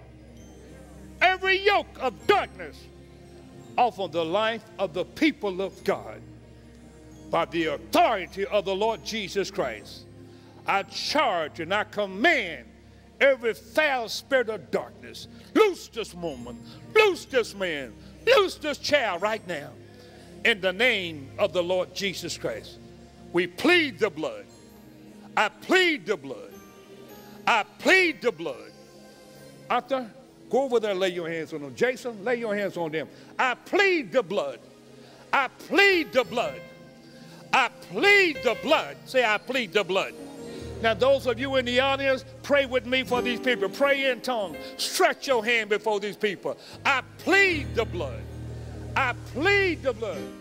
every yoke of darkness off of the life of the people of God by the authority of the Lord Jesus Christ. I charge and I command every foul spirit of darkness, loose this woman, loose this man, loose this child right now in the name of the Lord Jesus Christ. We plead the blood. I plead the blood. I plead the blood. Arthur, go over there and lay your hands on them. Jason, lay your hands on them. I plead the blood. I plead the blood. I plead the blood. Say, I plead the blood. Now, those of you in the audience, pray with me for these people. Pray in tongues. Stretch your hand before these people. I plead the blood. I plead the blood.